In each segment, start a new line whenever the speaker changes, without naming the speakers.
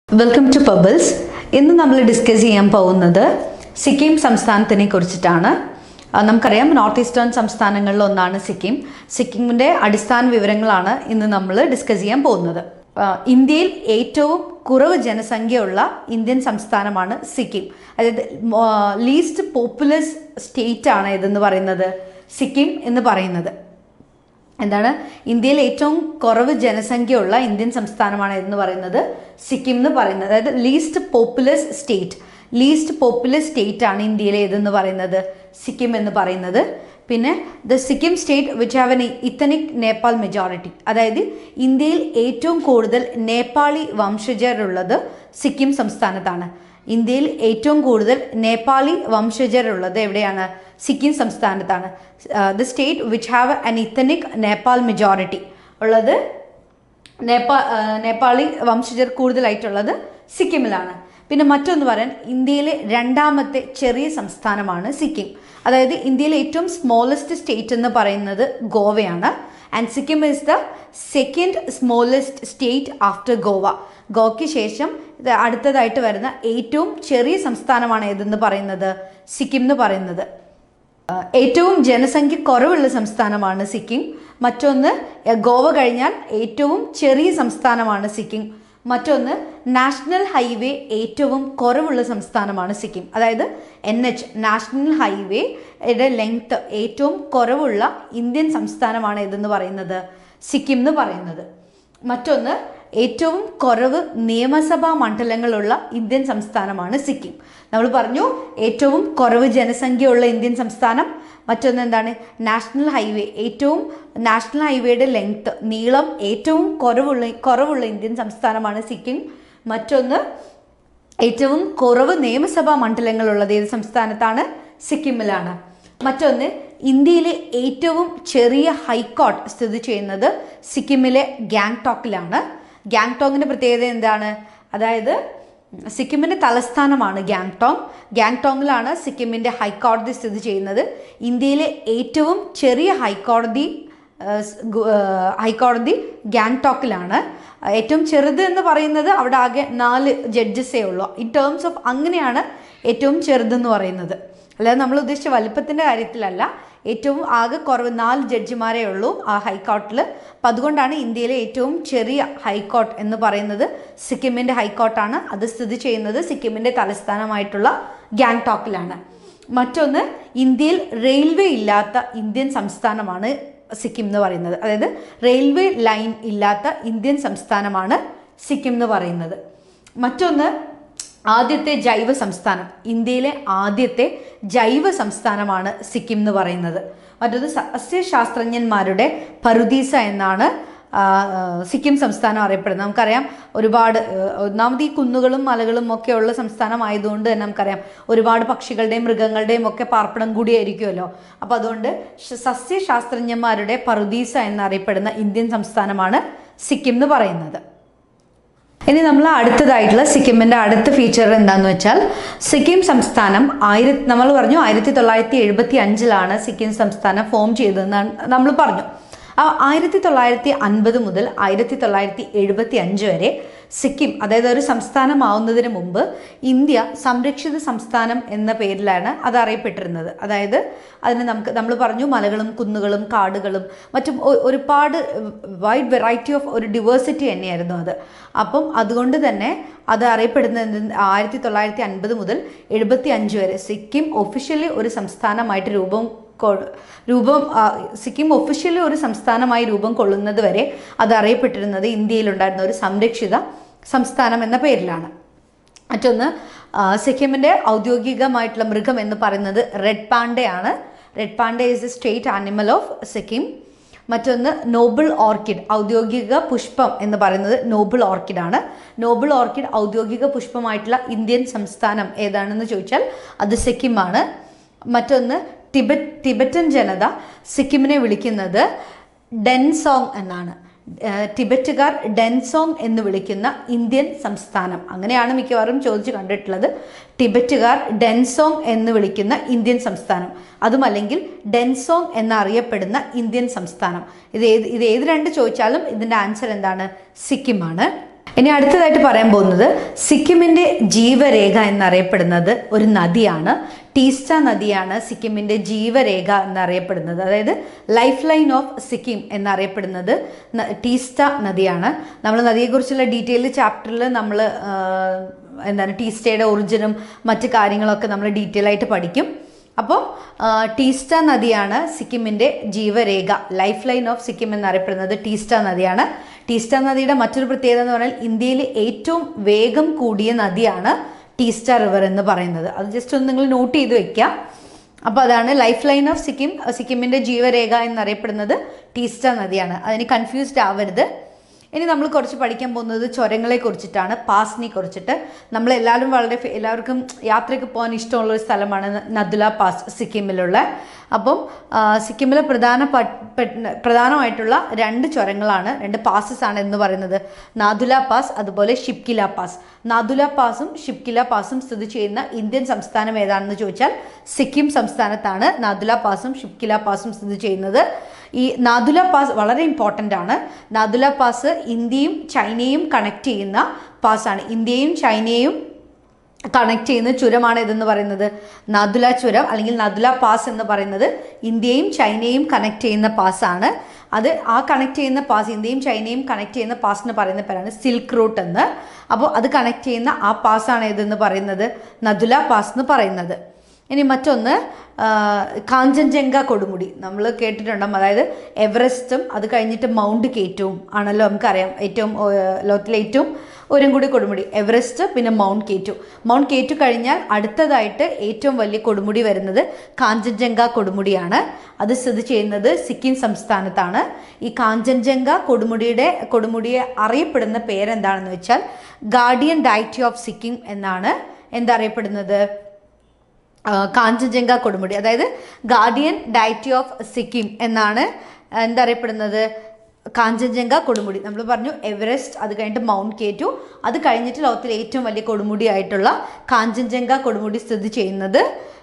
Welcome to Pebbles. ഇന്ന് നമ്മൾ discuss ചെയ്യാൻ പോകുന്നത് സിക്കിം സംസ്ഥാനത്തിനെ കുറിച്ചിട്ടാണ്. നമുക്കറിയാം നോർത്ത് ഈസ്റ്റേൺ സംസ്ഥാനങ്ങളിൽ ഒന്നാണ് സിക്കിം. സിക്കിമിൻ്റെ അടിസ്ഥാന വിവരങ്ങളാണ് ഇന്ന് നമ്മൾ ഡിസ്കസ് ചെയ്യാൻ പോകുന്നത്. ഇന്ത്യയിൽ ഏറ്റവും കുറവ് ജനസംഖ്യയുള്ള ഇന്ത്യൻ സംസ്ഥാനമാണ് സിക്കിം. അതായത് ലീസ്റ്റ് പോപ്പുലസ് സ്റ്റേറ്റ് ആണ് ഇതെന്ന് പറയുന്നത് സിക്കിം എന്ന് പറയുന്നത്. എന്താണ് ഇന്ത്യയിൽ ഏറ്റവും കുറവ് ജനസംഖ്യയുള്ള ഇന്ത്യൻ സംസ്ഥാനമാണ് എന്ന് പറയുന്നത് സിക്കിം എന്ന് പറയുന്നത്. അതായത് ലീസ്റ്റ് പോപ്പുലസ് സ്റ്റേറ്റ് ആണ് ഇന്ത്യയിലെ ഏതെന്ന് പറയുന്നത് സിക്കിം എന്ന് പറയുന്നത്. പിന്നെ the Sikkim state which have an ethnic Nepal majority, അതായത് ഇന്ത്യയിൽ ഏറ്റവും കൂടുതൽ നേപ്പാളി വംശജരുള്ളത് സിക്കിം സംസ്ഥാനത്താണ്. ഇന്ത്യയിൽ ഏറ്റവും കൂടുതൽ നേപ്പാളി വംശജരുള്ളത് എവിടെയാണ്? സിക്കിം സംസ്ഥാനത്താണ്. The state which have an ethnic Nepal majority ഉള്ളത് നേപ്പാളി വംശജർ കൂടുതലായിട്ടുള്ളത് സിക്കിമിലാണ്. പിന്നെ മറ്റൊന്ന് പറയാൻ, ഇന്ത്യയിലെ രണ്ടാമത്തെ ചെറിയ സംസ്ഥാനമാണ് സിക്കിം. അതായത് ഇന്ത്യയിലെ ഏറ്റവും സ്മോളസ്റ്റ് സ്റ്റേറ്റ് എന്ന് പറയുന്നത് ഗോവയാണ്. And Sikkim is the second smallest state after Goa. ഗോവയ്ക്ക് ശേഷം അടുത്തതായിട്ട് വരുന്ന ഏറ്റവും ചെറിയ സംസ്ഥാനമാണ് ഏതെന്ന് പറയുന്നത് സിക്കിം എന്ന് പറയുന്നത്. ഏറ്റവും ജനസംഖ്യ കുറവുള്ള സംസ്ഥാനമാണ് സിക്കിം. മറ്റൊന്ന് ഗോവ കഴിഞ്ഞാൽ ഏറ്റവും ചെറിയ സംസ്ഥാനമാണ് സിക്കിം. മറ്റൊന്ന് നാഷണൽ ഹൈവേ ഏറ്റവും കുറവുള്ള സംസ്ഥാനമാണ് സിക്കിം. അതായത് NH നാഷണൽ ഹൈവേയുടെ ലെങ്ത് ഏറ്റവും കുറവുള്ള ഇന്ത്യൻ സംസ്ഥാനമാണ് ഏതെന്ന് പറയുന്നത് സിക്കിം എന്ന് പറയുന്നത്. മറ്റൊന്ന് ഏറ്റവും കുറവ് നിയമസഭാ മണ്ഡലങ്ങളുള്ള ഇന്ത്യൻ സംസ്ഥാനമാണ് സിക്കിം. നമ്മൾ പറഞ്ഞു ഏറ്റവും കുറവ് ജനസംഖ്യയുള്ള ഇന്ത്യൻ സംസ്ഥാനം. മറ്റൊന്ന് എന്താണ്? നാഷണൽ ഹൈവേയുടെ ലെങ്ത് നീളം ഏറ്റവും കുറവുള്ള ഇന്ത്യൻ സംസ്ഥാനമാണ് സിക്കിം. മറ്റൊന്ന് ഏറ്റവും കുറവ് നിയമസഭാ മണ്ഡലങ്ങളുള്ളത് ഏത് സംസ്ഥാനത്താണ്? സിക്കിമിലാണ്. മറ്റൊന്ന് ഇന്ത്യയിലെ ഏറ്റവും ചെറിയ ഹൈക്കോർട്ട് സ്ഥിതി ചെയ്യുന്നത് സിക്കിമിലെ ഗാംഗ്ടോക്കിലാണ്. ഗാംഗ്ടോക്കിൻ്റെ പ്രത്യേകത എന്താണ്? അതായത് സിക്കിമിൻ്റെ തലസ്ഥാനമാണ് ഗാംഗ്ടോങ്ങിലാണ് സിക്കിമിൻ്റെ ഹൈക്കോടതി സ്ഥിതി ചെയ്യുന്നത്. ഇന്ത്യയിലെ ഏറ്റവും ചെറിയ ഹൈക്കോടതി ഗാംഗ്ടോക്കിലാണ്. ഏറ്റവും ചെറുത് എന്ന് പറയുന്നത് അവിടെ ആകെ 4 ജഡ്ജസേ ഉള്ളൂ. ഇൻ ടേംസ് ഓഫ് അങ്ങനെയാണ് ഏറ്റവും ചെറുതെന്ന് പറയുന്നത്. അല്ലാതെ നമ്മൾ ഉദ്ദേശിച്ച വലുപ്പത്തിൻ്റെ കാര്യത്തിലല്ല. ഏറ്റവും ആകെ കുറവ് 4 ജഡ്ജിമാരേ ഉള്ളൂ ആ ഹൈക്കോർട്ടിൽ. അപ്പം അതുകൊണ്ടാണ് ഇന്ത്യയിലെ ഏറ്റവും ചെറിയ ഹൈക്കോർട്ട് എന്ന് പറയുന്നത് സിക്കിമിൻ്റെ ഹൈക്കോർട്ടാണ്. അത് സ്ഥിതി ചെയ്യുന്നത് സിക്കിമിൻ്റെ തലസ്ഥാനമായിട്ടുള്ള ഗാംഗ്ടോക്കിലാണ്. മറ്റൊന്ന് ഇന്ത്യയിൽ റെയിൽവേ ഇല്ലാത്ത ഇന്ത്യൻ സംസ്ഥാനമാണ് സിക്കിം എന്ന് പറയുന്നത്. അതായത് റെയിൽവേ ലൈൻ ഇല്ലാത്ത ഇന്ത്യൻ സംസ്ഥാനമാണ് സിക്കിം എന്ന് പറയുന്നത്. മറ്റൊന്ന് ആദ്യത്തെ ജൈവ സംസ്ഥാനം, ഇന്ത്യയിലെ ആദ്യത്തെ ജൈവ സംസ്ഥാനമാണ് സിക്കിം എന്ന് പറയുന്നത്. മറ്റൊന്ന് സസ്യശാസ്ത്രജ്ഞന്മാരുടെ പറുദീസ എന്നാണ് സിക്കിം സംസ്ഥാനം അറിയപ്പെടുന്നത്. നമുക്കറിയാം ഒന്നാമത് ഈ കുന്നുകളും മലകളും ഒക്കെ ഉള്ള സംസ്ഥാനം ആയതുകൊണ്ട് തന്നെ നമുക്കറിയാം ഒരുപാട് പക്ഷികളുടെയും മൃഗങ്ങളുടെയും ഒക്കെ പാർപ്പിടം കൂടിയായിരിക്കുമല്ലോ. അപ്പോൾ അതുകൊണ്ട് സസ്യശാസ്ത്രജ്ഞന്മാരുടെ പറുദീസ എന്നറിയപ്പെടുന്ന ഇന്ത്യൻ സംസ്ഥാനമാണ് സിക്കിം എന്ന് പറയുന്നത്. ഇനി നമ്മൾ അടുത്തതായിട്ടുള്ള സിക്കിമിൻ്റെ അടുത്ത ഫീച്ചർ എന്താണെന്ന് വെച്ചാൽ, സിക്കിം സംസ്ഥാനം നമ്മൾ പറഞ്ഞു 1975 സിക്കിം സംസ്ഥാനം ഫോം ചെയ്തതെന്നാണ് നമ്മൾ പറഞ്ഞു. 1950 മുതൽ 1975 വരെ സിക്കിം, അതായത് ഒരു സംസ്ഥാനമാവുന്നതിന് മുമ്പ് ഇന്ത്യ സംരക്ഷിത സംസ്ഥാനം എന്ന പേരിലാണ് അത് അറിയപ്പെട്ടിരുന്നത്. അതായത് അതിന് നമ്മൾ പറഞ്ഞു മലകളും കുന്നുകളും കാടുകളും മറ്റും ഒരുപാട് വൈഡ് വെറൈറ്റി ഓഫ് ഒരു ഡിവേഴ്സിറ്റി തന്നെയായിരുന്നു അത്. അപ്പം അതുകൊണ്ട് തന്നെ അത് അറിയപ്പെടുന്നത് 1950 മുതൽ 75 വരെ സിക്കിം ഒഫീഷ്യലി ഒരു സംസ്ഥാനമായിട്ട് സിക്കിം ഒഫീഷ്യലി ഒരു സംസ്ഥാനമായി രൂപം കൊള്ളുന്നത് വരെ അത് അറിയപ്പെട്ടിരുന്നത് ഇന്ത്യയിലുണ്ടായിരുന്ന ഒരു സംരക്ഷിത സംസ്ഥാനം എന്ന പേരിലാണ്. മറ്റൊന്ന് സിക്കിമിൻ്റെ ഔദ്യോഗികമായിട്ടുള്ള മൃഗം എന്ന് പറയുന്നത് റെഡ് പാണ്ടയാണ്. Red panda is the state animal of Sikkim. മറ്റൊന്ന് നോബിൾ ഓർക്കിഡ്, ഔദ്യോഗിക പുഷ്പം എന്ന് പറയുന്നത് നോബിൾ ഓർക്കിഡാണ്. നോബിൾ ഓർക്കിഡ് ഔദ്യോഗിക പുഷ്പമായിട്ടുള്ള ഇന്ത്യൻ സംസ്ഥാനം ഏതാണെന്ന് ചോദിച്ചാൽ അത് സിക്കിമാണ്. മറ്റൊന്ന് ടിബറ്റൻ ജനത സിക്കിമിനെ വിളിക്കുന്നത് ഡെൻസോങ് എന്നാണ്. ടിബറ്റുകാർ ഡെൻസോങ് എന്ന് വിളിക്കുന്ന ഇന്ത്യൻ സംസ്ഥാനം, അങ്ങനെയാണ് മിക്കവാറും ചോദിച്ചു കണ്ടിട്ടുള്ളത്. ടിബറ്റുകാർ ഡെൻസോങ് എന്ന് വിളിക്കുന്ന ഇന്ത്യൻ സംസ്ഥാനം, അതുമല്ലെങ്കിൽ ഡെൻസോങ് എന്നറിയപ്പെടുന്ന ഇന്ത്യൻ സംസ്ഥാനം. ഇത് ഏത് രണ്ട് ചോദിച്ചാലും ഇതിൻ്റെ ആൻസർ എന്താണ്? സിക്കിമാണ്. ഇനി അടുത്തതായിട്ട് പറയാൻ പോകുന്നത് സിക്കിമിൻ്റെ ജീവരേഖ എന്നറിയപ്പെടുന്നത് ഒരു നദിയാണ്. ടീസ്റ്റ നദിയാണ് സിക്കിമിൻ്റെ ജീവരേഖ എന്നറിയപ്പെടുന്നത്. അതായത് ലൈഫ് ലൈൻ ഓഫ് സിക്കിം എന്നറിയപ്പെടുന്നത് ടീസ്റ്റ നദിയാണ്. നമ്മൾ നദിയെക്കുറിച്ചുള്ള ഡീറ്റെയിൽ ചാപ്റ്ററിൽ നമ്മൾ ടീസ്റ്റയുടെ ഒറിജിനും മറ്റു കാര്യങ്ങളൊക്കെ നമ്മൾ ഡീറ്റെയിൽ ആയിട്ട് പഠിക്കും. അപ്പോൾ ടീസ്റ്റ നദിയാണ് സിക്കിമിൻ്റെ ജീവരേഖ, ലൈഫ് ലൈൻ ഓഫ് സിക്കിം എന്നറിയപ്പെടുന്നത് ടീസ്റ്റ നദിയാണ്. ടീസ്റ്റ നദിയുടെ മറ്റൊരു പ്രത്യേകത എന്ന് പറഞ്ഞാൽ ഇന്ത്യയിലെ ഏറ്റവും വേഗം കൂടിയ നദിയാണ് ടീസ്റ്റ റിവർ എന്ന് പറയുന്നത്. അത് ജസ്റ്റ് ഒന്ന് നിങ്ങൾ നോട്ട് ചെയ്ത് വെക്കുക. അപ്പോൾ അതാണ് ലൈഫ് ലൈൻ ഓഫ് സിക്കിം, സിക്കിമിൻ്റെ ജീവരേഖ എന്നറിയപ്പെടുന്നത് ടീസ്റ്റ നദിയാണ്. അതിന് കൺഫ്യൂസ്ഡ് ആവരുത്. ഇനി നമ്മൾ കുറച്ച് പഠിക്കാൻ പോകുന്നത് ചുരങ്ങളെ കുറിച്ചിട്ടാണ്, പാസിനെ കുറിച്ചിട്ട്. എല്ലാവർക്കും യാത്രയ്ക്ക് പോകാൻ ഇഷ്ടമുള്ളൊരു സ്ഥലമാണ് നദുല പാസ് സിക്കിമിലുള്ള. അപ്പം സിക്കിമിലെ പ്രധാനമായിട്ടുള്ള 2 ചുരങ്ങളാണ്, 2 പാസസ് ആണ് എന്ന് പറയുന്നത്, നാദുല പാസ് അതുപോലെ ഷിപ്കില പാസ്. നാദുല പാസും ഷിപ്കില പാസും സ്ഥിതി ചെയ്യുന്ന ഇന്ത്യൻ സംസ്ഥാനം ഏതാണെന്ന് ചോദിച്ചാൽ സിക്കിം സംസ്ഥാനത്താണ് നാദുല പാസും ഷിപ്കില പാസും സ്ഥിതി ചെയ്യുന്നത്. ഈ നാദുല പാസ് വളരെ ഇമ്പോർട്ടൻ്റ് ആണ്. നാദുല പാസ് ഇന്ത്യയും ചൈനയും കണക്ട് ചെയ്യുന്ന പാസ്സാണ്. ഇന്ത്യയും ചൈനയും കണക്ട് ചെയ്യുന്ന ചുരമാണ് ഇതെന്ന് പറയുന്നത് നാദുല ചുരം അല്ലെങ്കിൽ നാദുല പാസ് എന്ന് പറയുന്നത് ഇന്ത്യയും ചൈനയും കണക്ട് ചെയ്യുന്ന പാസ്സാണ്. അത് കണക്ട് ചെയ്യുന്ന പാസ്, ഇന്ത്യയും ചൈനയും കണക്ട് ചെയ്യുന്ന പാസിന് പറയുന്ന പേരാണ് സിൽക്ക് റൂട്ട് എന്ന്. അപ്പോൾ അത് കണക്ട് ചെയ്യുന്ന ആ പാസ്സാണ് ഇതെന്ന് പറയുന്നത് നദുല പാസ് എന്ന് പറയുന്നത്. ഇനി മറ്റൊന്ന് കാഞ്ചൻജംഗ കൊടുമുടി നമ്മൾ കേട്ടിട്ടുണ്ടാകും. അതായത് എവറസ്റ്റും അത് കഴിഞ്ഞിട്ട് മൗണ്ട് കേറ്റുവും ആണല്ലോ നമുക്കറിയാം. ലോകത്തിലെ ഏറ്റവും ഉയരം കൂടി കൊടുമുടി എവറസ്റ്റ്, പിന്നെ മൗണ്ട് കേറ്റു. മൗണ്ട് കേറ്റു കഴിഞ്ഞാൽ അടുത്തതായിട്ട് ഏറ്റവും വലിയ കൊടുമുടി വരുന്നത് കാഞ്ചൻജംഗ കൊടുമുടിയാണ്. അത് സ്ഥിതി ചെയ്യുന്നത് സിക്കിം സംസ്ഥാനത്താണ്. ഈ കാഞ്ചൻജംഗ കൊടുമുടിയെ അറിയപ്പെടുന്ന പേരെന്താണെന്ന് വെച്ചാൽ ഗാർഡിയൻ ഡയറ്റി ഓഫ് സിക്കിം എന്നാണ് എന്തറിയപ്പെടുന്നത്, കാഞ്ചൻജംഗ കൊടുമുടി. അതായത് ഗാർഡിയൻ ഡയറ്റി ഓഫ് സിക്കിം എന്നാണ് എന്തറിയപ്പെടുന്നത്, കാഞ്ചൻജംഗ കൊടുമുടി. നമ്മൾ പറഞ്ഞു എവറസ്റ്റ്, അത് കഴിഞ്ഞിട്ട് മൗണ്ട് കേറ്റു, അത് കഴിഞ്ഞിട്ട് ലോകത്തിലെ ഏറ്റവും വലിയ കൊടുമുടിയായിട്ടുള്ള കാഞ്ചൻജംഗ കൊടുമുടി സ്ഥിതി ചെയ്യുന്നത്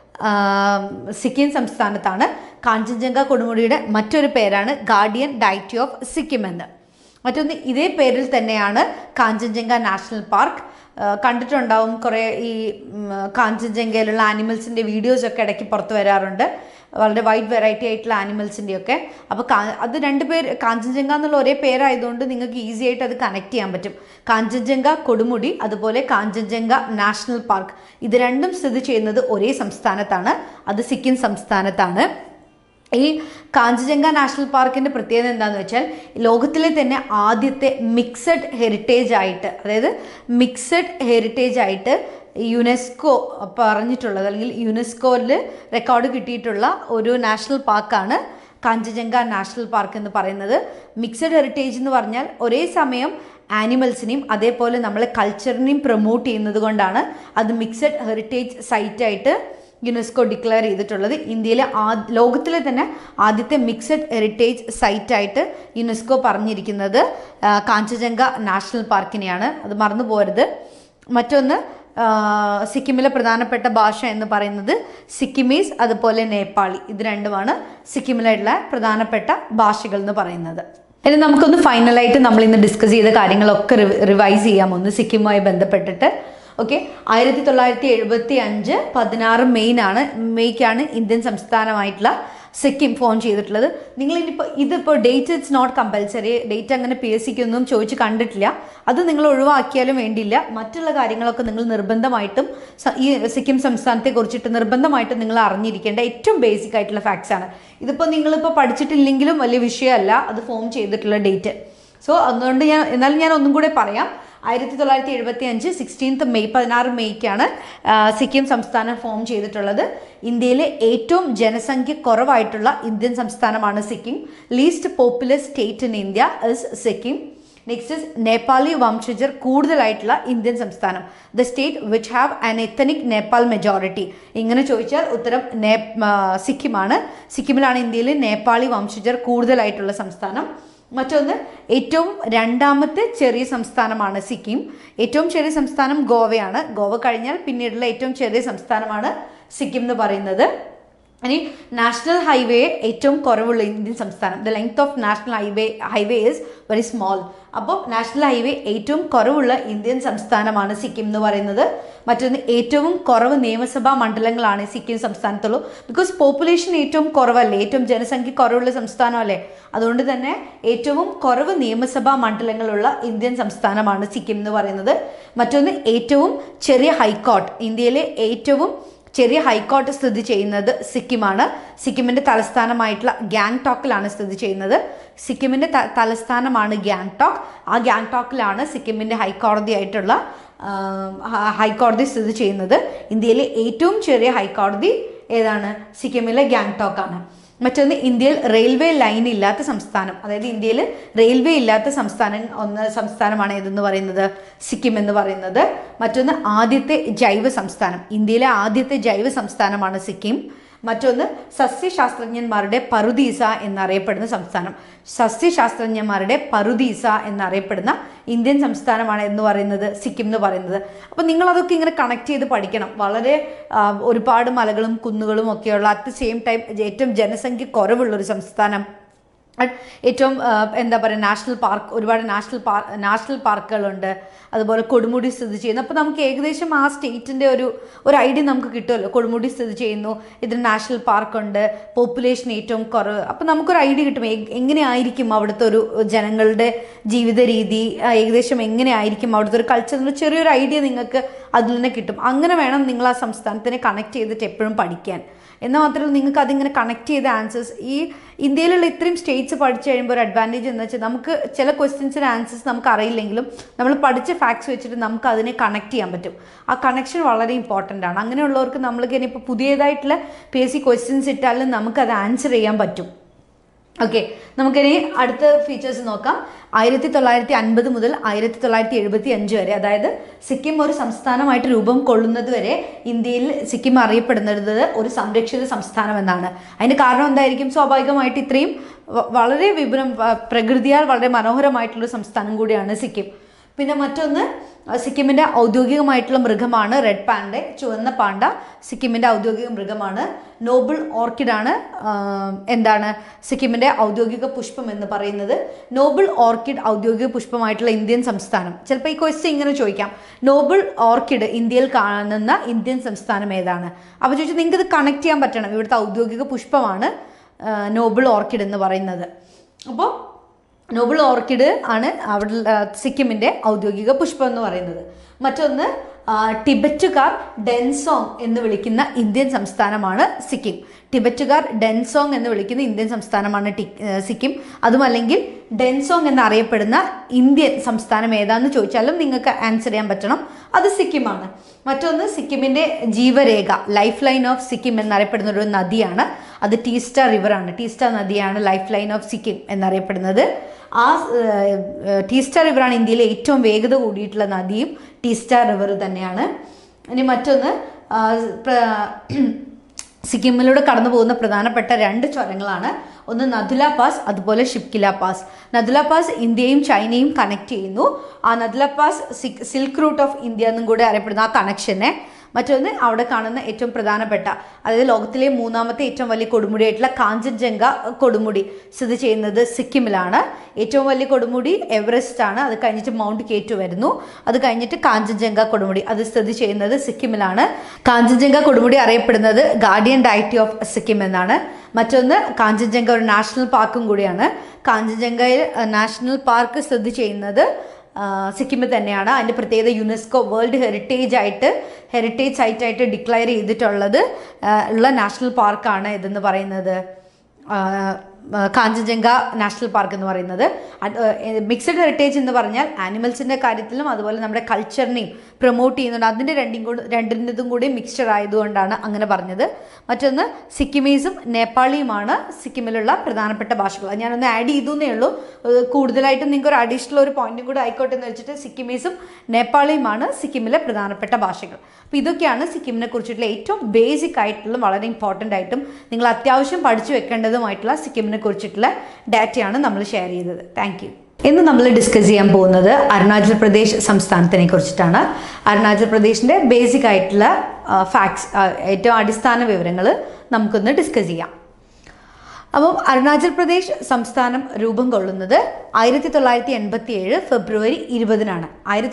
സിക്കിം സംസ്ഥാനത്താണ്. കാഞ്ചൻജംഗ കൊടുമുടിയുടെ മറ്റൊരു പേരാണ് ഗാർഡിയൻ ഡയറ്റി ഓഫ് സിക്കിം എന്ന്. മറ്റൊന്ന് ഇതേ പേരിൽ തന്നെയാണ് കാഞ്ചൻജംഗ നാഷണൽ പാർക്ക്. കണ്ടിട്ടുണ്ടാവും കുറേ ഈ കാഞ്ചൻജംഗയിലുള്ള ആനിമൽസിൻ്റെ വീഡിയോസൊക്കെ ഇടയ്ക്ക് പുറത്ത് വരാറുണ്ട്, വളരെ വൈഡ് വെറൈറ്റി ആയിട്ടുള്ള ആനിമൽസിൻ്റെയൊക്കെ. അപ്പോൾ അത് 2 പേര് കാഞ്ചൻജംഗ എന്നുള്ള ഒരേ പേരായതുകൊണ്ട് നിങ്ങൾക്ക് ഈസി ആയിട്ട് അത് കണക്ട് ചെയ്യാൻ പറ്റും. കാഞ്ചൻജംഗ കൊടുമുടി അതുപോലെ കാഞ്ചൻജംഗ നാഷണൽ പാർക്ക്, ഇത് രണ്ടും സ്ഥിതി ചെയ്യുന്നത് ഒരേ സംസ്ഥാനത്താണ്, അത് സിക്കിം സംസ്ഥാനത്താണ്. ഈ കാഞ്ചൻജംഗ നാഷണൽ പാർക്കിൻ്റെ പ്രത്യേകത എന്താണെന്ന് വെച്ചാൽ ലോകത്തിലെ തന്നെ ആദ്യത്തെ മിക്സഡ് ഹെറിറ്റേജ് ആയിട്ട്, അതായത് മിക്സഡ് ഹെറിറ്റേജ് ആയിട്ട് യുനെസ്കോ പറഞ്ഞിട്ടുള്ളത് അല്ലെങ്കിൽ യുനെസ്കോയിൽ റെക്കോർഡ് കിട്ടിയിട്ടുള്ള ഒരു നാഷണൽ പാർക്കാണ് കാഞ്ചൻജംഗ നാഷണൽ പാർക്ക് എന്ന് പറയുന്നത്. മിക്സഡ് ഹെറിറ്റേജ് എന്ന് പറഞ്ഞാൽ ഒരേ സമയം ആനിമൽസിനെയും അതേപോലെ നമ്മളെ കൾച്ചറിനെയും പ്രൊമോട്ട് ചെയ്യുന്നത് കൊണ്ടാണ് അത് മിക്സഡ് ഹെറിറ്റേജ് സൈറ്റായിട്ട് യുനെസ്കോ ഡിക്ലെയർ ചെയ്തിട്ടുള്ളത്. ഇന്ത്യയിലെ ലോകത്തിലെ തന്നെ ആദ്യത്തെ മിക്സഡ് ഹെറിറ്റേജ് സൈറ്റായിട്ട് യുനെസ്കോ പറഞ്ഞിരിക്കുന്നത് കാഞ്ചൻജംഗ നാഷണൽ പാർക്കിനെയാണ്, അത് മറന്നു പോരുത്. മറ്റൊന്ന് സിക്കിമിലെ പ്രധാനപ്പെട്ട ഭാഷ എന്ന് പറയുന്നത് സിക്കിമീസ് അതുപോലെ നേപ്പാളി, ഇത് രണ്ടുമാണ് സിക്കിമിലുള്ള പ്രധാനപ്പെട്ട ഭാഷകൾ എന്ന് പറയുന്നത്. ഇനി നമുക്കൊന്ന് ഫൈനലായിട്ട് നമ്മൾ ഇന്ന് ഡിസ്കസ് ചെയ്ത കാര്യങ്ങളൊക്കെ റിവൈസ് ചെയ്യാം ഒന്ന് സിക്കിമുമായി ബന്ധപ്പെട്ടിട്ട്. ഓക്കെ, 1975 16 മെയ്ക്കാണ് ഇന്ത്യൻ സംസ്ഥാനമായിട്ടുള്ള സിക്കിം ഫോം ചെയ്തിട്ടുള്ളത്. ഇതിപ്പോൾ date it's not compulsory, date അങ്ങനെ PSCക്ക് ഒന്നും ചോദിച്ച് കണ്ടിട്ടില്ല, അത് നിങ്ങൾ ഒഴിവാക്കിയാലും വേണ്ടിയില്ല. മറ്റുള്ള കാര്യങ്ങളൊക്കെ നിങ്ങൾ നിർബന്ധമായിട്ടും ഈ സിക്കിം സംസ്ഥാനത്തെ കുറിച്ചിട്ട് നിർബന്ധമായിട്ടും നിങ്ങൾ അറിഞ്ഞിരിക്കേണ്ട ഏറ്റവും ബേസിക് ആയിട്ടുള്ള ഫാക്ട്സ് ആണ്. ഇതിപ്പോൾ നിങ്ങളിപ്പോൾ പഠിച്ചിട്ടില്ലെങ്കിലും വലിയ വിഷയമല്ല അത് ഫോം ചെയ്തിട്ടുള്ള ഡേറ്റ്. സോ അതുകൊണ്ട് എന്നാലും ഞാൻ ഒന്നും കൂടെ പറയാം. 1975 16 മെയ് 16 മെയ്ക്കാണ് സിക്കിം സംസ്ഥാനം ഫോം ചെയ്തിട്ടുള്ളത്. ഇന്ത്യയിലെ ഏറ്റവും ജനസംഖ്യ കുറവായിട്ടുള്ള ഇന്ത്യൻ സംസ്ഥാനമാണ് Sikkim. Least popular state in India is Sikkim. Next is Nepali വംശജർ കൂടുതലായിട്ടുള്ള ഇന്ത്യൻ സംസ്ഥാനം, the state which have an ethnic Nepal majority. ഇങ്ങനെ ചോദിച്ചാൽ ഉത്തരം സിക്കിമാണ്. സിക്കിമിലാണ് ഇന്ത്യയിൽ നേപ്പാളി വംശജർ കൂടുതലായിട്ടുള്ള സംസ്ഥാനം. മറ്റൊന്ന് ഏറ്റവും രണ്ടാമത്തെ ചെറിയ സംസ്ഥാനമാണ് സിക്കിം. ഏറ്റവും ചെറിയ സംസ്ഥാനം ഗോവയാണ്. ഗോവ കഴിഞ്ഞാൽ പിന്നീടുള്ള ഏറ്റവും ചെറിയ സംസ്ഥാനമാണ് സിക്കിം എന്ന് പറയുന്നത്. ഇനി നാഷണൽ ഹൈവേ ഏറ്റവും കുറവുള്ള ഇന്ത്യൻ സംസ്ഥാനം, the length of national highway is very small. അപ്പോൾ നാഷണൽ ഹൈവേ ഏറ്റവും കുറവുള്ള ഇന്ത്യൻ സംസ്ഥാനമാണ് സിക്കിം എന്ന് പറയുന്നത്. മറ്റൊന്ന്, ഏറ്റവും കുറവ് നിയമസഭാ മണ്ഡലങ്ങളാണ് സിക്കിം സംസ്ഥാനത്തുള്ളൂ. ബിക്കോസ് പോപ്പുലേഷൻ ഏറ്റവും കുറവല്ലേ, ഏറ്റവും ജനസംഖ്യ കുറവുള്ള സംസ്ഥാനമല്ലേ, അതുകൊണ്ട് തന്നെ ഏറ്റവും കുറവ് നിയമസഭാ മണ്ഡലങ്ങളുള്ള ഇന്ത്യൻ സംസ്ഥാനമാണ് സിക്കിം എന്ന് പറയുന്നത്. മറ്റൊന്ന്, ഏറ്റവും ചെറിയ ഹൈക്കോർട്ട്, ഇന്ത്യയിലെ ഏറ്റവും ചെറിയ ഹൈക്കോർട്ട് സ്ഥിതി ചെയ്യുന്നത് സിക്കിമാണ്. സിക്കിമിൻ്റെ തലസ്ഥാനമായിട്ടുള്ള ഗാങ്ടോക്കിലാണ് സ്ഥിതി ചെയ്യുന്നത്. സിക്കിമിൻ്റെ തലസ്ഥാനമാണ് ഗാങ്ടോക്ക്. ആ ഗാങ്ടോക്കിലാണ് സിക്കിമിൻ്റെ ഹൈക്കോടതി സ്ഥിതി ചെയ്യുന്നത്. ഇന്ത്യയിലെ ഏറ്റവും ചെറിയ ഹൈക്കോടതി ഏതാണ്? സിക്കിമിലെ ഗാങ്ടോക്കാണ്. മറ്റൊന്ന്, ഇന്ത്യയിൽ റെയിൽവേ ലൈൻ ഇല്ലാത്ത സംസ്ഥാനം, അതായത് ഇന്ത്യയിൽ റെയിൽവേ ഇല്ലാത്ത സംസ്ഥാനമാണ് ഏതെന്ന് പറയുന്നത്? സിക്കിം എന്ന് പറയുന്നത്. മറ്റൊന്ന്, ആദ്യത്തെ ജൈവ സംസ്ഥാനം, ഇന്ത്യയിലെ ആദ്യത്തെ ജൈവ സംസ്ഥാനമാണ് സിക്കിം. മറ്റൊന്ന്, സസ്യശാസ്ത്രജ്ഞന്മാരുടെ പറുദീസ എന്നറിയപ്പെടുന്ന സംസ്ഥാനം, സസ്യശാസ്ത്രജ്ഞന്മാരുടെ പറുദീസ എന്നറിയപ്പെടുന്ന ഇന്ത്യൻ സംസ്ഥാനമാണ് എന്ന് പറയുന്നത് സിക്കിം എന്ന് പറയുന്നത്. അപ്പോൾ നിങ്ങളതൊക്കെ ഇങ്ങനെ കണക്ട് ചെയ്ത് പഠിക്കണം. വളരെ ഒരുപാട് മലകളും കുന്നുകളും ഒക്കെയുള്ള, അറ്റ് ദ സെയിം ടൈം ഏറ്റവും ജനസംഖ്യ കുറവുള്ളൊരു സംസ്ഥാനം, ഏറ്റവും എന്താ പറയുക, നാഷണൽ പാർക്ക്, ഒരുപാട് നാഷണൽ പാർക്കുകളുണ്ട്. അതുപോലെ കൊടുമുടി സ്ഥിതി ചെയ്യുന്നു. അപ്പോൾ നമുക്ക് ഏകദേശം ആ സ്റ്റേറ്റിൻ്റെ ഒരു ഐഡിയ നമുക്ക് കിട്ടുമല്ലോ. കൊടുമുടി സ്ഥിതി ചെയ്യുന്നു, ഇതിന് നാഷണൽ പാർക്കുണ്ട്, പോപ്പുലേഷൻ ഏറ്റവും കുറവ്. അപ്പോൾ നമുക്കൊരു ഐഡിയ കിട്ടും എങ്ങനെയായിരിക്കും അവിടുത്തെ ഒരു ജനങ്ങളുടെ ജീവിത രീതി, ഏകദേശം എങ്ങനെയായിരിക്കും അവിടുത്തെ ഒരു കൾച്ചർ, ചെറിയൊരു ഐഡിയ നിങ്ങൾക്ക് അതിൽ തന്നെ കിട്ടും. അങ്ങനെ വേണം നിങ്ങൾ ആ സംസ്ഥാനത്തിനെ കണക്ട് ചെയ്തിട്ട് എപ്പോഴും പഠിക്കാൻ. എന്നാൽ മാത്രമല്ല നിങ്ങൾക്ക് അതിങ്ങനെ കണക്ട് ചെയ്ത ആൻസേഴ്സ്, ഈ ഇന്ത്യയിലുള്ള ഇത്രയും സ്റ്റേറ്റ്സ് പഠിച്ചു കഴിയുമ്പോൾ ഒരു അഡ്വാൻറ്റേജ് എന്ന് വെച്ചാൽ നമുക്ക് ചില ക്വസ്റ്റ്യൻസിന് ആൻസേഴ്സ് നമുക്ക് അറിയില്ലെങ്കിലും നമ്മൾ പഠിച്ച ഫാക്ട്സ് വെച്ചിട്ട് നമുക്ക് അതിനെ കണക്ട് ചെയ്യാൻ പറ്റും. ആ കണക്ഷൻ വളരെ ഇമ്പോർട്ടൻ്റ് ആണ്. അങ്ങനെയുള്ളവർക്ക് നമ്മൾക്ക് ഇനി ഇപ്പോൾ പുതിയതായിട്ടുള്ള PSC ക്വസ്റ്റ്യൻസ് ഇട്ടാലും നമുക്കത് ആൻസർ ചെയ്യാൻ പറ്റും. ഓക്കെ, നമുക്കിനി അടുത്ത ഫീച്ചേഴ്സ് നോക്കാം. 1950 മുതൽ 1975 വരെ, അതായത് സിക്കിം ഒരു സംസ്ഥാനമായിട്ട് രൂപം കൊള്ളുന്നത് വരെ ഇന്ത്യയിൽ സിക്കിം അറിയപ്പെടുന്നത് ഒരു സംരക്ഷിത സംസ്ഥാനം എന്നാണ്. അതിൻ്റെ കാരണം എന്തായിരിക്കും? സ്വാഭാവികമായിട്ട് ഇത്രയും വളരെ വിപുലം, പ്രകൃതിയാൽ വളരെ മനോഹരമായിട്ടുള്ള സംസ്ഥാനം കൂടിയാണ് സിക്കിം. പിന്നെ മറ്റൊന്ന്, സിക്കിമിൻ്റെ ഔദ്യോഗികമായിട്ടുള്ള മൃഗമാണ് റെഡ് പാൻഡ, ചുവന്ന പാണ്ട സിക്കിമിൻ്റെ ഔദ്യോഗിക മൃഗമാണ്. നോബിൾ ഓർക്കിഡാണ് എന്താണ് സിക്കിമിൻ്റെ ഔദ്യോഗിക പുഷ്പം എന്ന് പറയുന്നത്. നോബിൾ ഓർക്കിഡ് ഔദ്യോഗിക പുഷ്പമായിട്ടുള്ള ഇന്ത്യൻ സംസ്ഥാനം. ചിലപ്പോൾ ഈ ക്വസ്റ്റ്യൻ ഇങ്ങനെ ചോദിക്കാം, നോബിൾ ഓർക്കിഡ് ഇന്ത്യയിൽ കാണുന്ന ഇന്ത്യൻ സംസ്ഥാനം ഏതാണ്? അപ്പോൾ ചോദിച്ചാൽ നിങ്ങൾക്ക് ഇത് കണക്ട് ചെയ്യാൻ പറ്റണം. ഇവിടുത്തെ ഔദ്യോഗിക പുഷ്പമാണ് നോബിൾ ഓർക്കിഡ് എന്ന് പറയുന്നത്. അപ്പോൾ നോബിൾ ഓർക്കിഡ് ആണ് അവിടെ സിക്കിമിൻ്റെ ഔദ്യോഗിക പുഷ്പം എന്ന് പറയുന്നത്. മറ്റൊന്ന്, ടിബറ്റുകാർ ഡെൻസോങ് എന്ന് വിളിക്കുന്ന ഇന്ത്യൻ സംസ്ഥാനമാണ് സിക്കിം. ടിബറ്റുകാർ ഡെൻസോങ് എന്ന് വിളിക്കുന്ന ഇന്ത്യൻ സംസ്ഥാനമാണ് സിക്കിം. അതുമല്ലെങ്കിൽ ഡെൻസോങ് എന്നറിയപ്പെടുന്ന ഇന്ത്യൻ സംസ്ഥാനം ഏതാണെന്ന് ചോദിച്ചാലും നിങ്ങൾക്ക് ആൻസർ ചെയ്യാൻ പറ്റണം, അത് സിക്കിമാണ്. മറ്റൊന്ന്, സിക്കിമിൻ്റെ ജീവരേഖ, ലൈഫ് ലൈൻ ഓഫ് സിക്കിം എന്നറിയപ്പെടുന്ന ഒരു നദിയാണ്, അത് ടീസ്റ്റ റിവറാണ്. ടീസ്റ്റ നദിയാണ് ലൈഫ് ലൈൻ ഓഫ് സിക്കിം എന്നറിയപ്പെടുന്നത്. ആ ടീസ്റ്റ റിവറാണ് ഇന്ത്യയിലെ ഏറ്റവും വേഗത കൂടിയിട്ടുള്ള നദിയും ടീസ്റ്റ റിവർ തന്നെയാണ്. ഇനി മറ്റൊന്ന്, സിക്കിമിലൂടെ കടന്നു പോകുന്ന പ്രധാനപ്പെട്ട 2 ചുരങ്ങളാണ്. ഒന്ന് നഥുല പാസ്, അതുപോലെ ഷിപ്കില പാസ്. നഥുല പാസ് ഇന്ത്യയും ചൈനയും കണക്ട് ചെയ്യുന്നു. ആ Nathula pass silk route of India എന്നും കൂടെ അറിയപ്പെടുന്ന ആ കണക്ഷനെ. മറ്റൊന്ന്, അവിടെ കാണുന്ന ഏറ്റവും പ്രധാനപ്പെട്ട, അതായത് ലോകത്തിലെ 3ാമത്തെ ഏറ്റവും വലിയ കൊടുമുടിയായിട്ടുള്ള കാഞ്ചൻജംഗ കൊടുമുടി സ്ഥിതി ചെയ്യുന്നത് സിക്കിമിലാണ്. ഏറ്റവും വലിയ കൊടുമുടി എവറസ്റ്റ് ആണ്. അത് കഴിഞ്ഞിട്ട് മൗണ്ട് K2 വരുന്നു. അത് കഴിഞ്ഞിട്ട് കാഞ്ചൻജംഗ കൊടുമുടി, അത് സ്ഥിതി ചെയ്യുന്നത് സിക്കിമിലാണ്. കാഞ്ചൻജംഗ കൊടുമുടി അറിയപ്പെടുന്നത് ഗാർഡിയൻ ഡയറ്റി ഓഫ് സിക്കിം എന്നാണ്. മറ്റൊന്ന്, കാഞ്ചൻജംഗ ഒരു നാഷണൽ പാർക്കും കൂടിയാണ്. കാഞ്ചൻജംഗയിൽ നാഷണൽ പാർക്ക് സ്ഥിതി ചെയ്യുന്നത് സിക്കിമിൽ തന്നെയാണ്. അതിൻ്റെ പ്രത്യേകത യുനെസ്കോ വേൾഡ് ഹെറിറ്റേജ് സൈറ്റായിട്ട് ഡിക്ലെയർ ചെയ്തിട്ടുള്ളത് ഉള്ള നാഷണൽ പാർക്കാണ് ഇതെന്ന് പറയുന്നത്, കാഞ്ചൻജംഗ നാഷണൽ പാർക്ക് എന്ന് പറയുന്നത്. മിക്സഡ് ഹെറിറ്റേജ് എന്ന് പറഞ്ഞാൽ ആനിമൽസിൻ്റെ കാര്യത്തിലും അതുപോലെ നമ്മുടെ കൾച്ചറിനെയും പ്രൊമോട്ട് ചെയ്യുന്നുണ്ട്. അതിൻ്റെ രണ്ടിൻ്റെതും കൂടി മിക്സ്ചർ ആയതുകൊണ്ടാണ് അങ്ങനെ പറഞ്ഞത്. മറ്റൊന്ന്, സിക്കിമീസും നേപ്പാളിയുമാണ് സിക്കിമിലുള്ള പ്രധാനപ്പെട്ട ഭാഷകൾ. ഞാനൊന്ന് ആഡ് ചെയ്തു എന്നേ ഉള്ളൂ. കൂടുതലായിട്ടും നിങ്ങൾക്ക് ഒരു അഡീഷണൽ ഒരു പോയിന്റും കൂടി ആയിക്കോട്ടെ എന്ന് വെച്ചിട്ട് സിക്കിമീസും നേപ്പാളിയുമാണ് സിക്കിമിലെ പ്രധാനപ്പെട്ട ഭാഷകൾ. അപ്പോൾ ഇതൊക്കെയാണ് സിക്കിമിനെ കുറിച്ചിട്ടുള്ള ഏറ്റവും ബേസിക് ആയിട്ടുള്ള, വളരെ ഇമ്പോർട്ടൻ്റ് ആയിട്ടും നിങ്ങൾ അത്യാവശ്യം പഠിച്ചു വെക്കേണ്ടതുമായിട്ടുള്ള സിക്കിമിനെ കുറിച്ചിട്ടുള്ള ഡാറ്റയാണ് നമ്മൾ ഷെയർ ചെയ്തത്. Thank you. ഇന്ന് നമ്മൾ ഡിസ്കസ് ചെയ്യാൻ പോകുന്നത് അരുണാചൽ പ്രദേശ് സംസ്ഥാനത്തിനെ കുറിച്ചിട്ടാണ്. അരുണാചൽ പ്രദേശിൻ്റെ ബേസിക് ആയിട്ടുള്ള ഫാക്ട്സ്, ഏറ്റവും അടിസ്ഥാന വിവരങ്ങൾ നമുക്കൊന്ന് ഡിസ്കസ് ചെയ്യാം. അപ്പം അരുണാചൽ പ്രദേശ് സംസ്ഥാനം രൂപം കൊള്ളുന്നത് 1987 ഫെബ്രുവരി 20-നാണ്.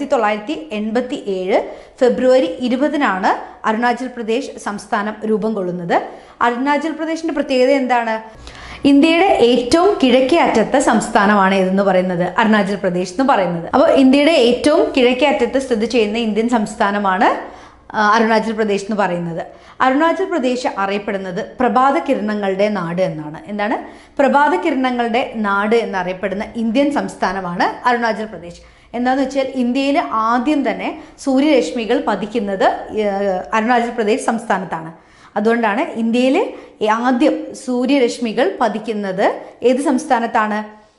1987 ഫെബ്രുവരി 20-നാണ് അരുണാചൽ പ്രദേശ് സംസ്ഥാനം രൂപം കൊള്ളുന്നത്. അരുണാചൽ പ്രദേശിൻ്റെ പ്രത്യേകത എന്താണ്? ഇന്ത്യയുടെ ഏറ്റവും കിഴക്കേ അറ്റത്തെ സംസ്ഥാനമാണ് ഇതെന്ന് പറയുന്നത്, അരുണാചൽ പ്രദേശ് എന്ന് പറയുന്നത്. അപ്പോൾ ഇന്ത്യയുടെ ഏറ്റവും കിഴക്കേ അറ്റത്ത് സ്ഥിതി ചെയ്യുന്ന ഇന്ത്യൻ സംസ്ഥാനമാണ് അരുണാചൽ പ്രദേശ് എന്ന് പറയുന്നത്. അരുണാചൽ പ്രദേശ് അറിയപ്പെടുന്നത് പ്രഭാത കിരണങ്ങളുടെ നാട് എന്നാണ്. എന്താണ്? പ്രഭാത കിരണങ്ങളുടെ നാട് എന്നറിയപ്പെടുന്ന ഇന്ത്യൻ സംസ്ഥാനമാണ് അരുണാചൽ പ്രദേശ്. എന്താണെന്ന് വെച്ചാൽ ഇന്ത്യയിൽ ആദ്യം തന്നെ സൂര്യരശ്മികൾ പതിക്കുന്നത് അരുണാചൽ പ്രദേശ് സംസ്ഥാനത്താണ്. അതുകൊണ്ടാണ് ഇന്ത്യയിൽ ആദ്യം സൂര്യരശ്മികൾ പതിക്കുന്നത് ഏത് സംസ്ഥാനത്താണ്?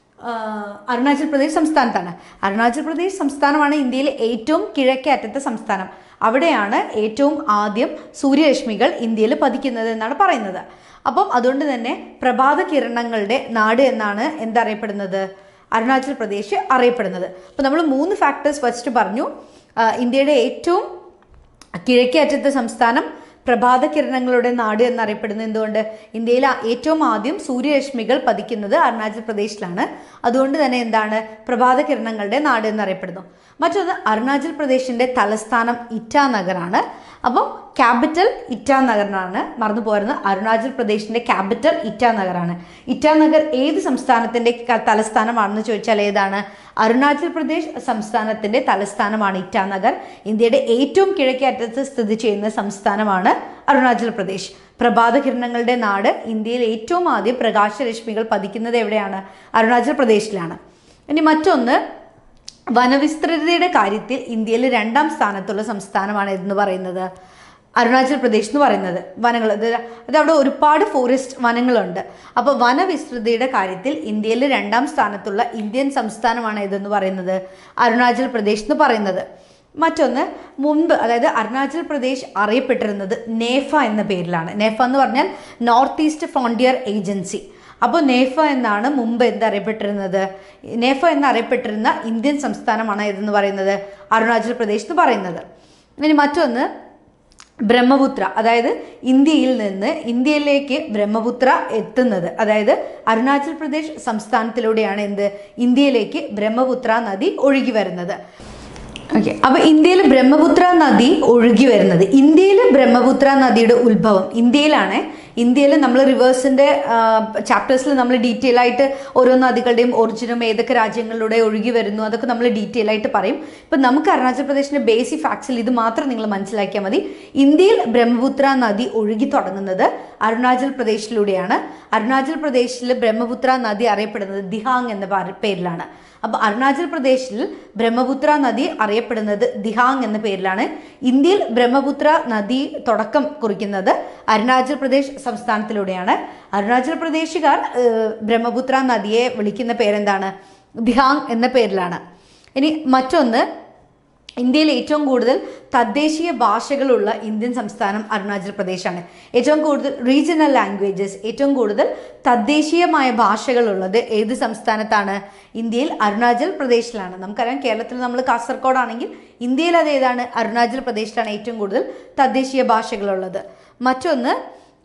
അരുണാചൽ പ്രദേശ് സംസ്ഥാനത്താണ്. അരുണാചൽ പ്രദേശ് സംസ്ഥാനമാണ് ഇന്ത്യയിലെ ഏറ്റവും കിഴക്കേ അറ്റത്തെ സംസ്ഥാനം. അവിടെയാണ് ഏറ്റവും ആദ്യം സൂര്യരശ്മികൾ ഇന്ത്യയിൽ പതിക്കുന്നത് എന്നാണ് പറയുന്നത്. അപ്പം അതുകൊണ്ട് തന്നെ പ്രഭാത കിരണങ്ങളുടെ നാട് എന്നാണ് എന്തറിയപ്പെടുന്നത്? അരുണാചൽ പ്രദേശ് അറിയപ്പെടുന്നത്. അപ്പോൾ നമ്മൾ 3 ഫാക്ടേഴ്സ് ഫസ്റ്റ് പറഞ്ഞു. ഇന്ത്യയുടെ ഏറ്റവും കിഴക്കേ അറ്റത്തെ സംസ്ഥാനം പ്രഭാത കിരണങ്ങളുടെ നാട് എന്നറിയപ്പെടുന്നത് എന്തുകൊണ്ട്? ഇന്ത്യയിൽ ഏറ്റവും ആദ്യം സൂര്യരശ്മികൾ പതിക്കുന്നത് അരുണാചൽ പ്രദേശിലാണ്. അതുകൊണ്ട് തന്നെ എന്താണ്? പ്രഭാത കിരണങ്ങളുടെ നാട് എന്നറിയപ്പെടുന്നു. മറ്റൊന്ന്, അരുണാചൽ പ്രദേശിൻ്റെ തലസ്ഥാനം ഇറ്റാനഗറാണ്. അപ്പം ക്യാപിറ്റൽ ഇറ്റാനഗറിനാണ്. മറന്നു പോരുന്നത്, അരുണാചൽ പ്രദേശിൻ്റെ ക്യാപിറ്റൽ ഇറ്റാനഗറാണ്. ഇറ്റാനഗർ ഏത് സംസ്ഥാനത്തിൻ്റെ തലസ്ഥാനമാണെന്ന് ചോദിച്ചാൽ ഏതാണ്? അരുണാചൽ പ്രദേശ് സംസ്ഥാനത്തിൻ്റെ തലസ്ഥാനമാണ് ഇറ്റാനഗർ. ഇന്ത്യയുടെ ഏറ്റവും കിഴക്കേ അറ്റത്ത് സ്ഥിതി ചെയ്യുന്ന സംസ്ഥാനമാണ് അരുണാചൽ പ്രദേശ്. പ്രഭാത കിരണങ്ങളുടെ നാട്. ഇന്ത്യയിൽ ഏറ്റവും ആദ്യം പ്രകാശരശ്മികൾ പതിക്കുന്നത് എവിടെയാണ്? അരുണാചൽ പ്രദേശിലാണ്. ഇനി മറ്റൊന്ന്, വനവിസ്തൃതിയുടെ കാര്യത്തിൽ ഇന്ത്യയിൽ 2-ാം സ്ഥാനത്തുള്ള സംസ്ഥാനമാണ് എന്ന് പറയുന്നത് അരുണാചൽ പ്രദേശ് എന്ന് പറയുന്നത്. വനങ്ങൾ, അത് അവിടെ ഒരുപാട് ഫോറസ്റ്റ് വനങ്ങളുണ്ട്. അപ്പോൾ വനവിസ്തൃതിയുടെ കാര്യത്തിൽ ഇന്ത്യയിൽ 2-ാം സ്ഥാനത്തുള്ള ഇന്ത്യൻ സംസ്ഥാനമാണ് ഇതെന്ന് പറയുന്നത് അരുണാചൽ പ്രദേശ് എന്ന് പറയുന്നത്. മറ്റൊന്ന്, മുൻപ് അതായത് അരുണാചൽ പ്രദേശ് അറിയപ്പെട്ടിരുന്നത് നേഫ എന്ന പേരിലാണ്. നേഫ എന്ന് പറഞ്ഞാൽ നോർത്ത് ഈസ്റ്റ് ഫ്രോണ്ടിയർ ഏജൻസി. അപ്പോൾ നേഫ എന്നാണ് മുമ്പ് എന്തറിയപ്പെട്ടിരുന്നത്? നേഫ എന്നറിയപ്പെട്ടിരുന്ന ഇന്ത്യൻ സംസ്ഥാനമാണ് ഇതെന്ന് പറയുന്നത് അരുണാചൽ പ്രദേശ് എന്ന് പറയുന്നത്. ഇനി മറ്റൊന്ന്, ബ്രഹ്മപുത്ര, അതായത് ഇന്ത്യയിൽ നിന്ന് ഇന്ത്യയിലേക്ക് ബ്രഹ്മപുത്ര എത്തുന്നത്, അതായത് അരുണാചൽ പ്രദേശ് സംസ്ഥാനത്തിലൂടെയാണ് ഇന്ത്യയിലേക്ക് ബ്രഹ്മപുത്ര നദി ഒഴുകി വരുന്നത്. ഓക്കെ, അപ്പോൾ ഇന്ത്യയിൽ ബ്രഹ്മപുത്ര നദി ഒഴുകി വരുന്നത്, ഇന്ത്യയിൽ ബ്രഹ്മപുത്ര നദിയുടെ ഉത്ഭവം ഇന്ത്യയിലാണ്. ഇന്ത്യയിൽ നമ്മൾ റിവേഴ്സിൻ്റെ ചാപ്റ്റേഴ്സിൽ നമ്മൾ ഡീറ്റെയിൽ ആയിട്ട് ഓരോ നദികളുടെയും ഒറിജിനും ഏതൊക്കെ രാജ്യങ്ങളിലൂടെ ഒഴുകി വരുന്നു അതൊക്കെ നമ്മൾ ഡീറ്റെയിൽ ആയിട്ട് പറയും. ഇപ്പം നമുക്ക് അരുണാചൽ പ്രദേശിൻ്റെ ബേസിക് ഫാക്ട്സിൽ ഇത് മാത്രം നിങ്ങൾ മനസ്സിലാക്കിയാൽ മതി. ഇന്ത്യയിൽ ബ്രഹ്മപുത്ര നദി ഒഴുകി തുടങ്ങുന്നത് അരുണാചൽ പ്രദേശിലൂടെയാണ്. അരുണാചൽ പ്രദേശിൽ ബ്രഹ്മപുത്ര നദി അറിയപ്പെടുന്നത് ദിഹാങ് എന്ന പേരിലാണ്. അപ്പോൾ അരുണാചൽ പ്രദേശിൽ ബ്രഹ്മപുത്ര നദി അറിയപ്പെടുന്നത് ദിഹാങ് എന്ന പേരിലാണ്. ഇന്ത്യയിൽ ബ്രഹ്മപുത്ര നദി തുടക്കം കുറിക്കുന്നത് അരുണാചൽ പ്രദേശ് സംസ്ഥാനത്തിലൂടെയാണ്. അരുണാചൽ പ്രദേശുകാർ ബ്രഹ്മപുത്ര നദിയെ വിളിക്കുന്ന പേരെന്താണ്? ദിഹാങ് എന്ന പേരിലാണ്. ഇനി മറ്റൊന്ന്, ഇന്ത്യയിൽ ഏറ്റവും കൂടുതൽ തദ്ദേശീയ ഭാഷകളുള്ള ഇന്ത്യൻ സംസ്ഥാനം അരുണാചൽ പ്രദേശാണ്. ഏറ്റവും കൂടുതൽ റീജിയണൽ ലാംഗ്വേജസ്, ഏറ്റവും കൂടുതൽ തദ്ദേശീയമായ ഭാഷകളുള്ളത് ഏത് സംസ്ഥാനത്താണ്? ഇന്ത്യയിൽ അരുണാചൽ പ്രദേശിലാണ്. നമുക്കറിയാം കേരളത്തിൽ നമ്മൾ കാസർഗോഡാണെങ്കിൽ ഇന്ത്യയിൽ അത് ഏതാണ്? അരുണാചൽ പ്രദേശിലാണ് ഏറ്റവും കൂടുതൽ തദ്ദേശീയ ഭാഷകളുള്ളത്. മറ്റൊന്ന്,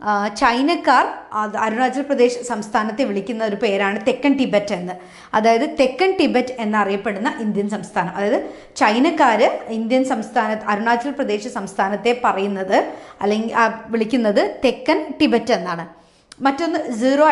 ചൈനക്കാർ അരുണാചൽ പ്രദേശ് സംസ്ഥാനത്തെ വിളിക്കുന്ന ഒരു പേരാണ് തെക്കൻ ടിബറ്റ് എന്ന്. അതായത് തെക്കൻ ടിബറ്റ് എന്നറിയപ്പെടുന്ന ഇന്ത്യൻ സംസ്ഥാനം, അതായത് ചൈനക്കാർ ഇന്ത്യൻ അരുണാചൽ പ്രദേശ് സംസ്ഥാനത്തെ പറയുന്നത് അല്ലെങ്കിൽ വിളിക്കുന്നത് തെക്കൻ ടിബറ്റ് എന്നാണ്. മറ്റൊന്ന്,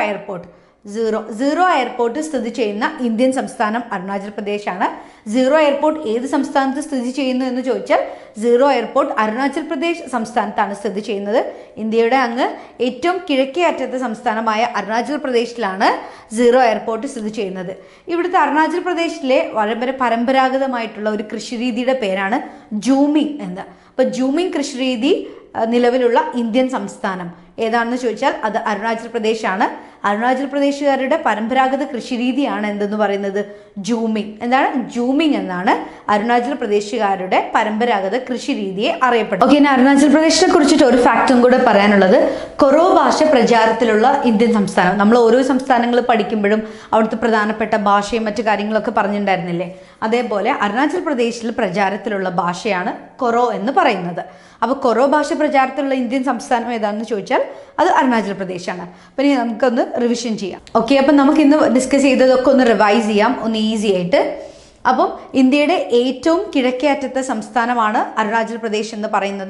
സീറോ എയർപോർട്ട് സ്ഥിതി ചെയ്യുന്ന ഇന്ത്യൻ സംസ്ഥാനം അരുണാചൽ പ്രദേശാണ്. സീറോ എയർപോർട്ട് ഏത് സംസ്ഥാനത്ത് സ്ഥിതി ചെയ്യുന്നു എന്ന് ചോദിച്ചാൽ സീറോ എയർപോർട്ട് അരുണാചൽ പ്രദേശ് സംസ്ഥാനത്താണ് സ്ഥിതി ചെയ്യുന്നത്. ഇന്ത്യയുടെ അങ്ങ് ഏറ്റവും കിഴക്കേ അറ്റത്തെ സംസ്ഥാനമായ അരുണാചൽ പ്രദേശിലാണ് സീറോ എയർപോർട്ട് സ്ഥിതി ചെയ്യുന്നത്. ഇവിടുത്തെ അരുണാചൽ പ്രദേശിലെ വളരെ പരമ്പരാഗതമായിട്ടുള്ള ഒരു കൃഷിരീതിയുടെ പേരാണ് ജൂമിങ് എന്ന്. അപ്പോൾ ജൂമിങ് കൃഷിരീതി നിലവിലുള്ള ഇന്ത്യൻ സംസ്ഥാനം ഏതാണെന്ന് ചോദിച്ചാൽ അത് അരുണാചൽ പ്രദേശാണ്. അരുണാചൽ പ്രദേശുകാരുടെ പരമ്പരാഗത കൃഷിരീതിയാണ് എന്തെന്ന് പറയുന്നത്? ജൂമിങ്. എന്താണ്? ജൂമിങ് എന്നാണ് അരുണാചൽ പ്രദേശുകാരുടെ പരമ്പരാഗത കൃഷിരീതിയെ അറിയപ്പെടുന്നത്. ഓക്കെ, ഇനി അരുണാചൽ പ്രദേശിനെ കുറിച്ചിട്ട് ഒരു ഫാക്റ്റും കൂടെ പറയാനുള്ളത്, കൊറോ ഭാഷ പ്രചാരത്തിലുള്ള ഇന്ത്യൻ സംസ്ഥാനം. നമ്മൾ ഓരോ സംസ്ഥാനങ്ങൾ പഠിക്കുമ്പോഴും അവിടുത്തെ പ്രധാനപ്പെട്ട ഭാഷയും മറ്റു കാര്യങ്ങളൊക്കെ പറഞ്ഞിട്ടുണ്ടായിരുന്നില്ലേ? അതേപോലെ അരുണാചൽ പ്രദേശിൽ പ്രചാരത്തിലുള്ള ഭാഷയാണ് കൊറോ എന്ന് പറയുന്നത്. അപ്പോൾ കൊറോ ഭാഷ പ്രചാരത്തിലുള്ള ഇന്ത്യൻ സംസ്ഥാനം ഏതാണെന്ന് ചോദിച്ചാൽ അത് അരുണാചൽ പ്രദേശാണ്. അപ്പം ഇനി നമുക്കൊന്ന് റിവിഷൻ ചെയ്യാം. ഓക്കെ, അപ്പം നമുക്ക് ഇന്ന് ഡിസ്കസ് ചെയ്തതൊക്കെ ഒന്ന് റിവൈസ് ചെയ്യാം, ഒന്ന് ഈസി ആയിട്ട്. അപ്പം ഇന്ത്യയുടെ ഏറ്റവും കിഴക്കേ അറ്റത്തെ സംസ്ഥാനമാണ് അരുണാചൽ പ്രദേശ് എന്ന് പറയുന്നത്.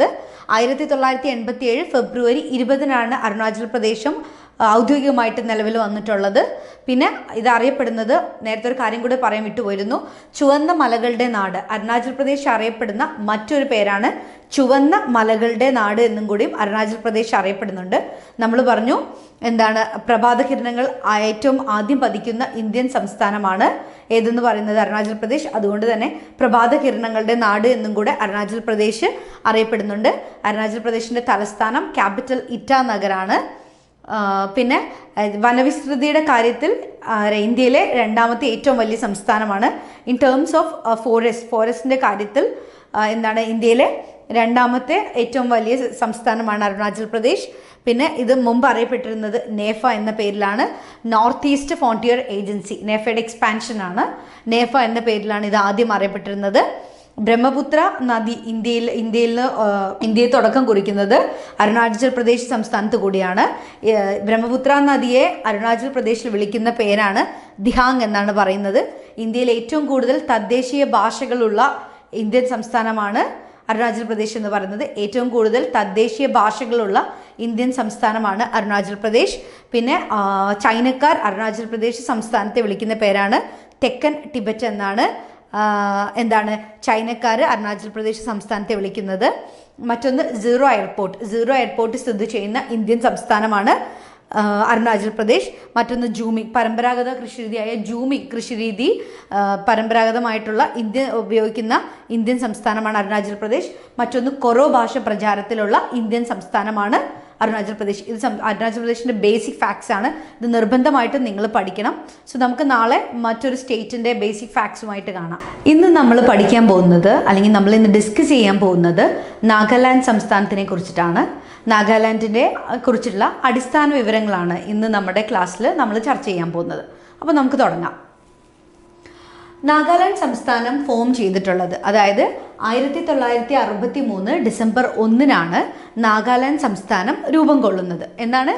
1987 ഫെബ്രുവരി 20-നാണ് അരുണാചൽ പ്രദേശം ഔദ്യോഗികമായിട്ട് നിലവിൽ വന്നിട്ടുള്ളത്. പിന്നെ ഇതറിയപ്പെടുന്നത്, നേരത്തെ ഒരു കാര്യം കൂടെ പറയാൻ വിട്ടുപോയിരുന്നു, ചുവന്ന മലകളുടെ നാട്. അരുണാചൽ പ്രദേശ് അറിയപ്പെടുന്ന മറ്റൊരു പേരാണ് ചുവന്ന മലകളുടെ നാട് എന്നും കൂടിയും അരുണാചൽ പ്രദേശ് അറിയപ്പെടുന്നുണ്ട്. നമ്മൾ പറഞ്ഞു എന്താണ്, പ്രഭാത കിരണങ്ങൾ ഏറ്റവും ആദ്യം പതിക്കുന്ന ഇന്ത്യൻ സംസ്ഥാനമാണ് ഏതെന്ന് പറയുന്നത് അരുണാചൽ പ്രദേശ്. അതുകൊണ്ട് തന്നെ പ്രഭാത കിരണങ്ങളുടെ നാട് എന്നും കൂടെ അരുണാചൽ പ്രദേശ് അറിയപ്പെടുന്നുണ്ട്. അരുണാചൽ പ്രദേശിൻ്റെ തലസ്ഥാനം ക്യാപിറ്റൽ ഇറ്റാനഗറാണ്. പിന്നെ വനവിസ്തൃതിയുടെ കാര്യത്തിൽ ഇന്ത്യയിലെ രണ്ടാമത്തെ ഏറ്റവും വലിയ സംസ്ഥാനമാണ്. ഇൻ ടേംസ് ഓഫ് ഫോറസ്റ്റിൻ്റെ കാര്യത്തിൽ എന്താണ്, ഇന്ത്യയിലെ രണ്ടാമത്തെ ഏറ്റവും വലിയ സംസ്ഥാനമാണ് അരുണാചൽ പ്രദേശ്. പിന്നെ ഇത് മുമ്പ് അറിയപ്പെട്ടിരുന്നത് നേഫ എന്ന പേരിലാണ്. നോർത്ത് ഈസ്റ്റ് ഫ്രോണ്ടിയർ ഏജൻസി, നേഫയുടെ എക്സ്പാൻഷൻ ആണ്. നേഫ എന്ന പേരിലാണ് ഇത് ആദ്യം അറിയപ്പെട്ടിരുന്നത്. ബ്രഹ്മപുത്ര നദി ഇന്ത്യയെ തുടക്കം കുറിക്കുന്നത് അരുണാചൽ പ്രദേശ് സംസ്ഥാനത്ത് കൂടിയാണ്. ബ്രഹ്മപുത്ര നദിയെ അരുണാചൽ പ്രദേശിൽ വിളിക്കുന്ന പേരാണ് ദിഹാങ് എന്നാണ് പറയുന്നത്. ഇന്ത്യയിൽ ഏറ്റവും കൂടുതൽ തദ്ദേശീയ ഭാഷകളുള്ള ഇന്ത്യൻ സംസ്ഥാനമാണ് അരുണാചൽ പ്രദേശ് എന്ന് പറയുന്നത്. ഏറ്റവും കൂടുതൽ തദ്ദേശീയ ഭാഷകളുള്ള ഇന്ത്യൻ സംസ്ഥാനമാണ് അരുണാചൽ പ്രദേശ്. പിന്നെ ചൈനക്കാർ അരുണാചൽ പ്രദേശ് സംസ്ഥാനത്തെ വിളിക്കുന്ന പേരാണ് തെക്കൻ ടിബറ്റ് എന്നാണ് എന്താണ് ചൈനക്കാർ അരുണാചൽ പ്രദേശ് സംസ്ഥാനത്തെ വിളിക്കുന്നത്. മറ്റൊന്ന് സീറോ എയർപോർട്ട് സ്ഥിതി ചെയ്യുന്ന ഇന്ത്യൻ സംസ്ഥാനമാണ് അരുണാചൽ പ്രദേശ്. മറ്റൊന്ന് ജൂമിങ്, പരമ്പരാഗത കൃഷിരീതിയായ ജൂമിങ് കൃഷിരീതി പരമ്പരാഗതമായിട്ടുള്ള ഉപയോഗിക്കുന്ന ഇന്ത്യൻ സംസ്ഥാനമാണ് അരുണാചൽ പ്രദേശ്. മറ്റൊന്ന് കൊറോ ഭാഷ പ്രചാരത്തിലുള്ള ഇന്ത്യൻ സംസ്ഥാനമാണ് അരുണാചൽ പ്രദേശ്. ഇത് അരുണാചൽ പ്രദേശിൻ്റെ ബേസിക് ഫാക്ട്സ് ആണ്. ഇത് നിർബന്ധമായിട്ടും നിങ്ങൾ പഠിക്കണം. സോ നമുക്ക് നാളെ മറ്റൊരു സ്റ്റേറ്റിൻ്റെ ബേസിക് ഫാക്ട്സുമായിട്ട് കാണാം. ഇന്ന് നമ്മൾ പഠിക്കാൻ പോകുന്നത്, അല്ലെങ്കിൽ നമ്മൾ ഇന്ന് ഡിസ്കസ് ചെയ്യാൻ പോകുന്നത് നാഗാലാൻഡ് സംസ്ഥാനത്തിനെ കുറിച്ചിട്ടാണ്. നാഗാലാൻഡിനെ കുറിച്ചുള്ള അടിസ്ഥാന വിവരങ്ങളാണ് ഇന്ന് നമ്മുടെ ക്ലാസ്സിൽ നമ്മൾ ചർച്ച ചെയ്യാൻ പോകുന്നത്. അപ്പോൾ നമുക്ക് തുടങ്ങാം. നാഗാലാൻഡ് സംസ്ഥാനം ഫോം ചെയ്തിട്ടുള്ളത്, അതായത് 1963 ഡിസംബർ 1-നാണ് നാഗാലാൻഡ് സംസ്ഥാനം രൂപം കൊള്ളുന്നത്. എന്നാണ്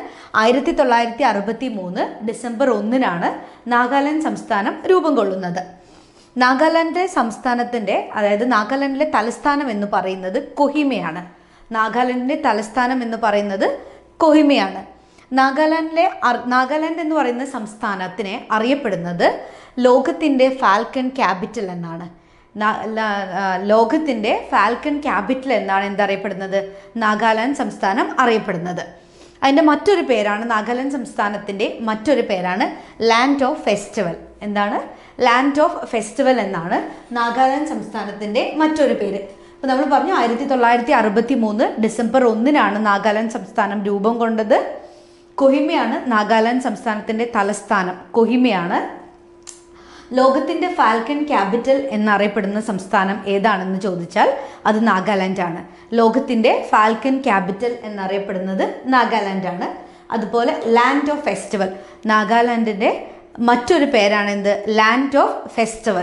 1963 ഡിസംബർ 1-നാണ് നാഗാലാൻഡ് സംസ്ഥാനം രൂപം കൊള്ളുന്നത്. നാഗാലാൻഡ് സംസ്ഥാനത്തിൻ്റെ, അതായത് നാഗാലാൻഡിലെ തലസ്ഥാനം എന്ന് പറയുന്നത് കൊഹിമയാണ്. നാഗാലാൻഡിൻ്റെ തലസ്ഥാനം എന്ന് പറയുന്നത് കൊഹിമയാണ്. നാഗാലാൻഡ് എന്ന് പറയുന്ന സംസ്ഥാനത്തിനെ അറിയപ്പെടുന്നത് ലോകത്തിൻ്റെ ഫാൽക്കൺ ക്യാപിറ്റൽ എന്നാണ്. ലോകത്തിൻ്റെ ഫാൽക്കൺ ക്യാപിറ്റൽ എന്നാണ് എന്തറിയപ്പെടുന്നത്? നാഗാലാൻഡ് സംസ്ഥാനം അറിയപ്പെടുന്നത്. അതിൻ്റെ മറ്റൊരു പേരാണ്, നാഗാലാൻഡ് സംസ്ഥാനത്തിൻ്റെ മറ്റൊരു പേരാണ് ലാൻഡ് ഓഫ് ഫെസ്റ്റിവൽ. എന്താണ്? ലാൻഡ് ഓഫ് ഫെസ്റ്റിവൽ എന്നാണ് നാഗാലാൻഡ് സംസ്ഥാനത്തിൻ്റെ മറ്റൊരു പേര്. അപ്പോൾ നമ്മൾ പറഞ്ഞു 1963 ഡിസംബർ 1-നാണ് നാഗാലാൻഡ് സംസ്ഥാനം രൂപം കൊണ്ടത്. കൊഹിമയാണ് നാഗാലാൻഡ് സംസ്ഥാനത്തിൻ്റെ തലസ്ഥാനം, കൊഹിമയാണ്. ലോകത്തിൻ്റെ ഫാൽക്കൺ ക്യാപിറ്റൽ എന്നറിയപ്പെടുന്ന സംസ്ഥാനം ഏതാണെന്ന് ചോദിച്ചാൽ അത് നാഗാലാൻഡ് ആണ്. ലോകത്തിൻ്റെ ഫാൽക്കൺ ക്യാപിറ്റൽ എന്നറിയപ്പെടുന്നത് നാഗാലാൻഡ് ആണ്. അതുപോലെ ലാൻഡ് ഓഫ് ഫെസ്റ്റിവൽ, നാഗാലാൻഡിൻ്റെ മറ്റൊരു പേരാണ് എന്ത്? Land of festival.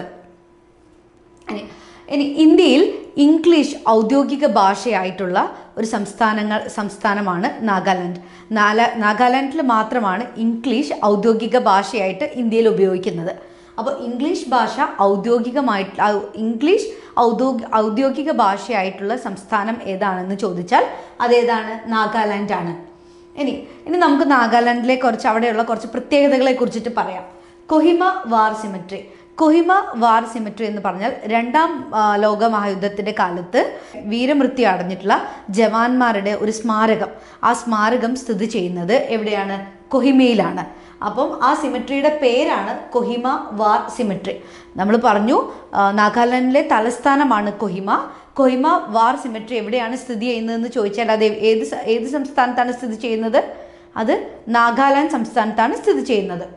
ഇനി ഇന്ത്യയിൽ ഇംഗ്ലീഷ് ഔദ്യോഗിക ഭാഷയായിട്ടുള്ള ഒരു സംസ്ഥാനമാണ് നാഗാലാൻഡ്. നാഗാലാൻഡിൽ മാത്രമാണ് ഇംഗ്ലീഷ് ഔദ്യോഗിക ഭാഷയായിട്ട് ഇന്ത്യയിൽ ഉപയോഗിക്കുന്നത്. അപ്പോൾ ഇംഗ്ലീഷ് ഔദ്യോഗിക ഭാഷയായിട്ടുള്ള സംസ്ഥാനം ഏതാണെന്ന് ചോദിച്ചാൽ അതേതാണ്? നാഗാലാൻഡ് ആണ്. ഇനി നമുക്ക് നാഗാലാൻഡിലെ അവിടെയുള്ള കുറച്ച് പ്രത്യേകതകളെ കുറിച്ചിട്ട് പറയാം. കൊഹിമ വാർ സിമെട്രി എന്ന് പറഞ്ഞാൽ രണ്ടാം ലോക മഹായുദ്ധത്തിൻ്റെ കാലത്ത് വീരമൃത്യു അടഞ്ഞിട്ടുള്ള ജവാന്മാരുടെ ഒരു സ്മാരകം. ആ സ്മാരകം സ്ഥിതി ചെയ്യുന്നത് എവിടെയാണ്? കൊഹിമയിലാണ്. അപ്പം ആ സിമെട്രിയുടെ പേരാണ് കൊഹിമ വാർ സിമെട്രി. നമ്മൾ പറഞ്ഞു നാഗാലാൻഡിലെ തലസ്ഥാനമാണ് കൊഹിമ. കൊഹിമ വാർ സിമെട്രി എവിടെയാണ് സ്ഥിതി ചെയ്യുന്നതെന്ന് ചോദിച്ചാൽ അത് ഏത് സംസ്ഥാനത്താണ് സ്ഥിതി ചെയ്യുന്നത്? അത് നാഗാലാൻഡ് സംസ്ഥാനത്താണ് സ്ഥിതി ചെയ്യുന്നത്.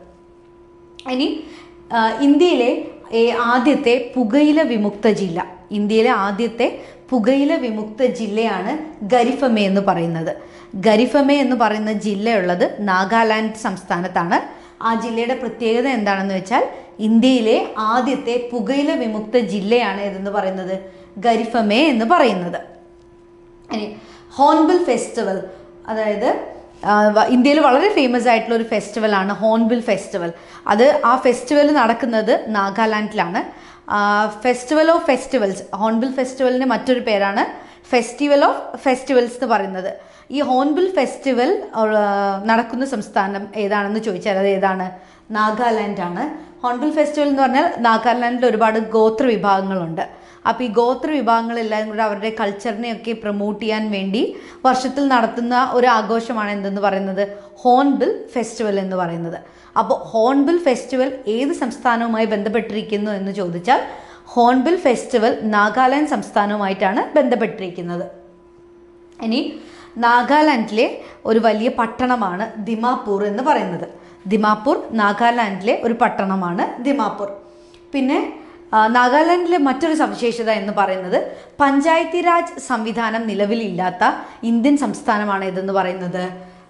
ഇനി ഇന്ത്യയിലെ ആദ്യത്തെ പുകയില വിമുക്ത ജില്ല, ഇന്ത്യയിലെ ആദ്യത്തെ പുകയില വിമുക്ത ജില്ലയാണ് ഗരിഫമേ എന്ന് പറയുന്നത്. ഗരിഫമേ എന്ന് പറയുന്ന ജില്ലയുള്ളത് നാഗാലാൻഡ് സംസ്ഥാനത്താണ്. ആ ജില്ലയുടെ പ്രത്യേകത എന്താണെന്ന് വെച്ചാൽ ഇന്ത്യയിലെ ആദ്യത്തെ പുകയില വിമുക്ത ജില്ലയാണ് ഇതെന്ന് പറയുന്നത് ഗരിഫമേ എന്ന് പറയുന്നത്. ഇനി ഹോൺബിൽ ഫെസ്റ്റിവൽ, അതായത് ഇന്ത്യയിൽ വളരെ ഫേമസ് ആയിട്ടുള്ള ഒരു ഫെസ്റ്റിവലാണ് ഹോൺബിൽ ഫെസ്റ്റിവൽ. ആ ഫെസ്റ്റിവൽ നടക്കുന്നത് നാഗാലാൻഡിലാണ്. ഫെസ്റ്റിവൽ ഓഫ് ഫെസ്റ്റിവൽസ്, ഹോൺബിൽ ഫെസ്റ്റിവലിൻ്റെ മറ്റൊരു പേരാണ് ഫെസ്റ്റിവൽ ഓഫ് ഫെസ്റ്റിവൽസ് എന്ന് പറയുന്നത്. ഈ ഹോൺബിൽ ഫെസ്റ്റിവൽ നടക്കുന്ന സംസ്ഥാനം ഏതാണെന്ന് ചോദിച്ചാൽ അത് ഏതാണ്? നാഗാലാൻഡ് ആണ്. ഹോൺബിൽ ഫെസ്റ്റിവൽ എന്ന് പറഞ്ഞാൽ നാഗാലാൻഡിൽ ഒരുപാട് ഗോത്ര വിഭാഗങ്ങളുണ്ട്. അപ്പോൾ ഈ ഗോത്ര വിഭാഗങ്ങളെല്ലാം കൂടെ അവരുടെ കൾച്ചറിനെയൊക്കെ പ്രൊമോട്ട് ചെയ്യാൻ വേണ്ടി വർഷത്തിൽ നടത്തുന്ന ഒരു ആഘോഷമാണ് എന്തെന്ന് പറയുന്നത് ഹോൺബിൽ ഫെസ്റ്റിവൽ എന്ന് പറയുന്നത്. അപ്പോൾ ഹോൺബിൽ ഫെസ്റ്റിവൽ ഏത് സംസ്ഥാനവുമായി ബന്ധപ്പെട്ടിരിക്കുന്നു എന്ന് ചോദിച്ചാൽ ഹോൺബിൽ ഫെസ്റ്റിവൽ നാഗാലാൻഡ് സംസ്ഥാനവുമായിട്ടാണ് ബന്ധപ്പെട്ടിരിക്കുന്നത്. ഇനി നാഗാലാൻഡിലെ ഒരു വലിയ പട്ടണമാണ് ദിമാപൂർ എന്ന് പറയുന്നത്. ദിമാപൂർ നാഗാലാൻഡിലെ ഒരു പട്ടണമാണ് ദിമാപൂർ. പിന്നെ നാഗാലാൻഡിലെ മറ്റൊരു സവിശേഷത എന്ന് പറയുന്നത് പഞ്ചായത്തി രാജ് സംവിധാനം നിലവിലില്ലാത്ത ഇന്ത്യൻ സംസ്ഥാനമാണ് ഇതെന്ന് പറയുന്നത്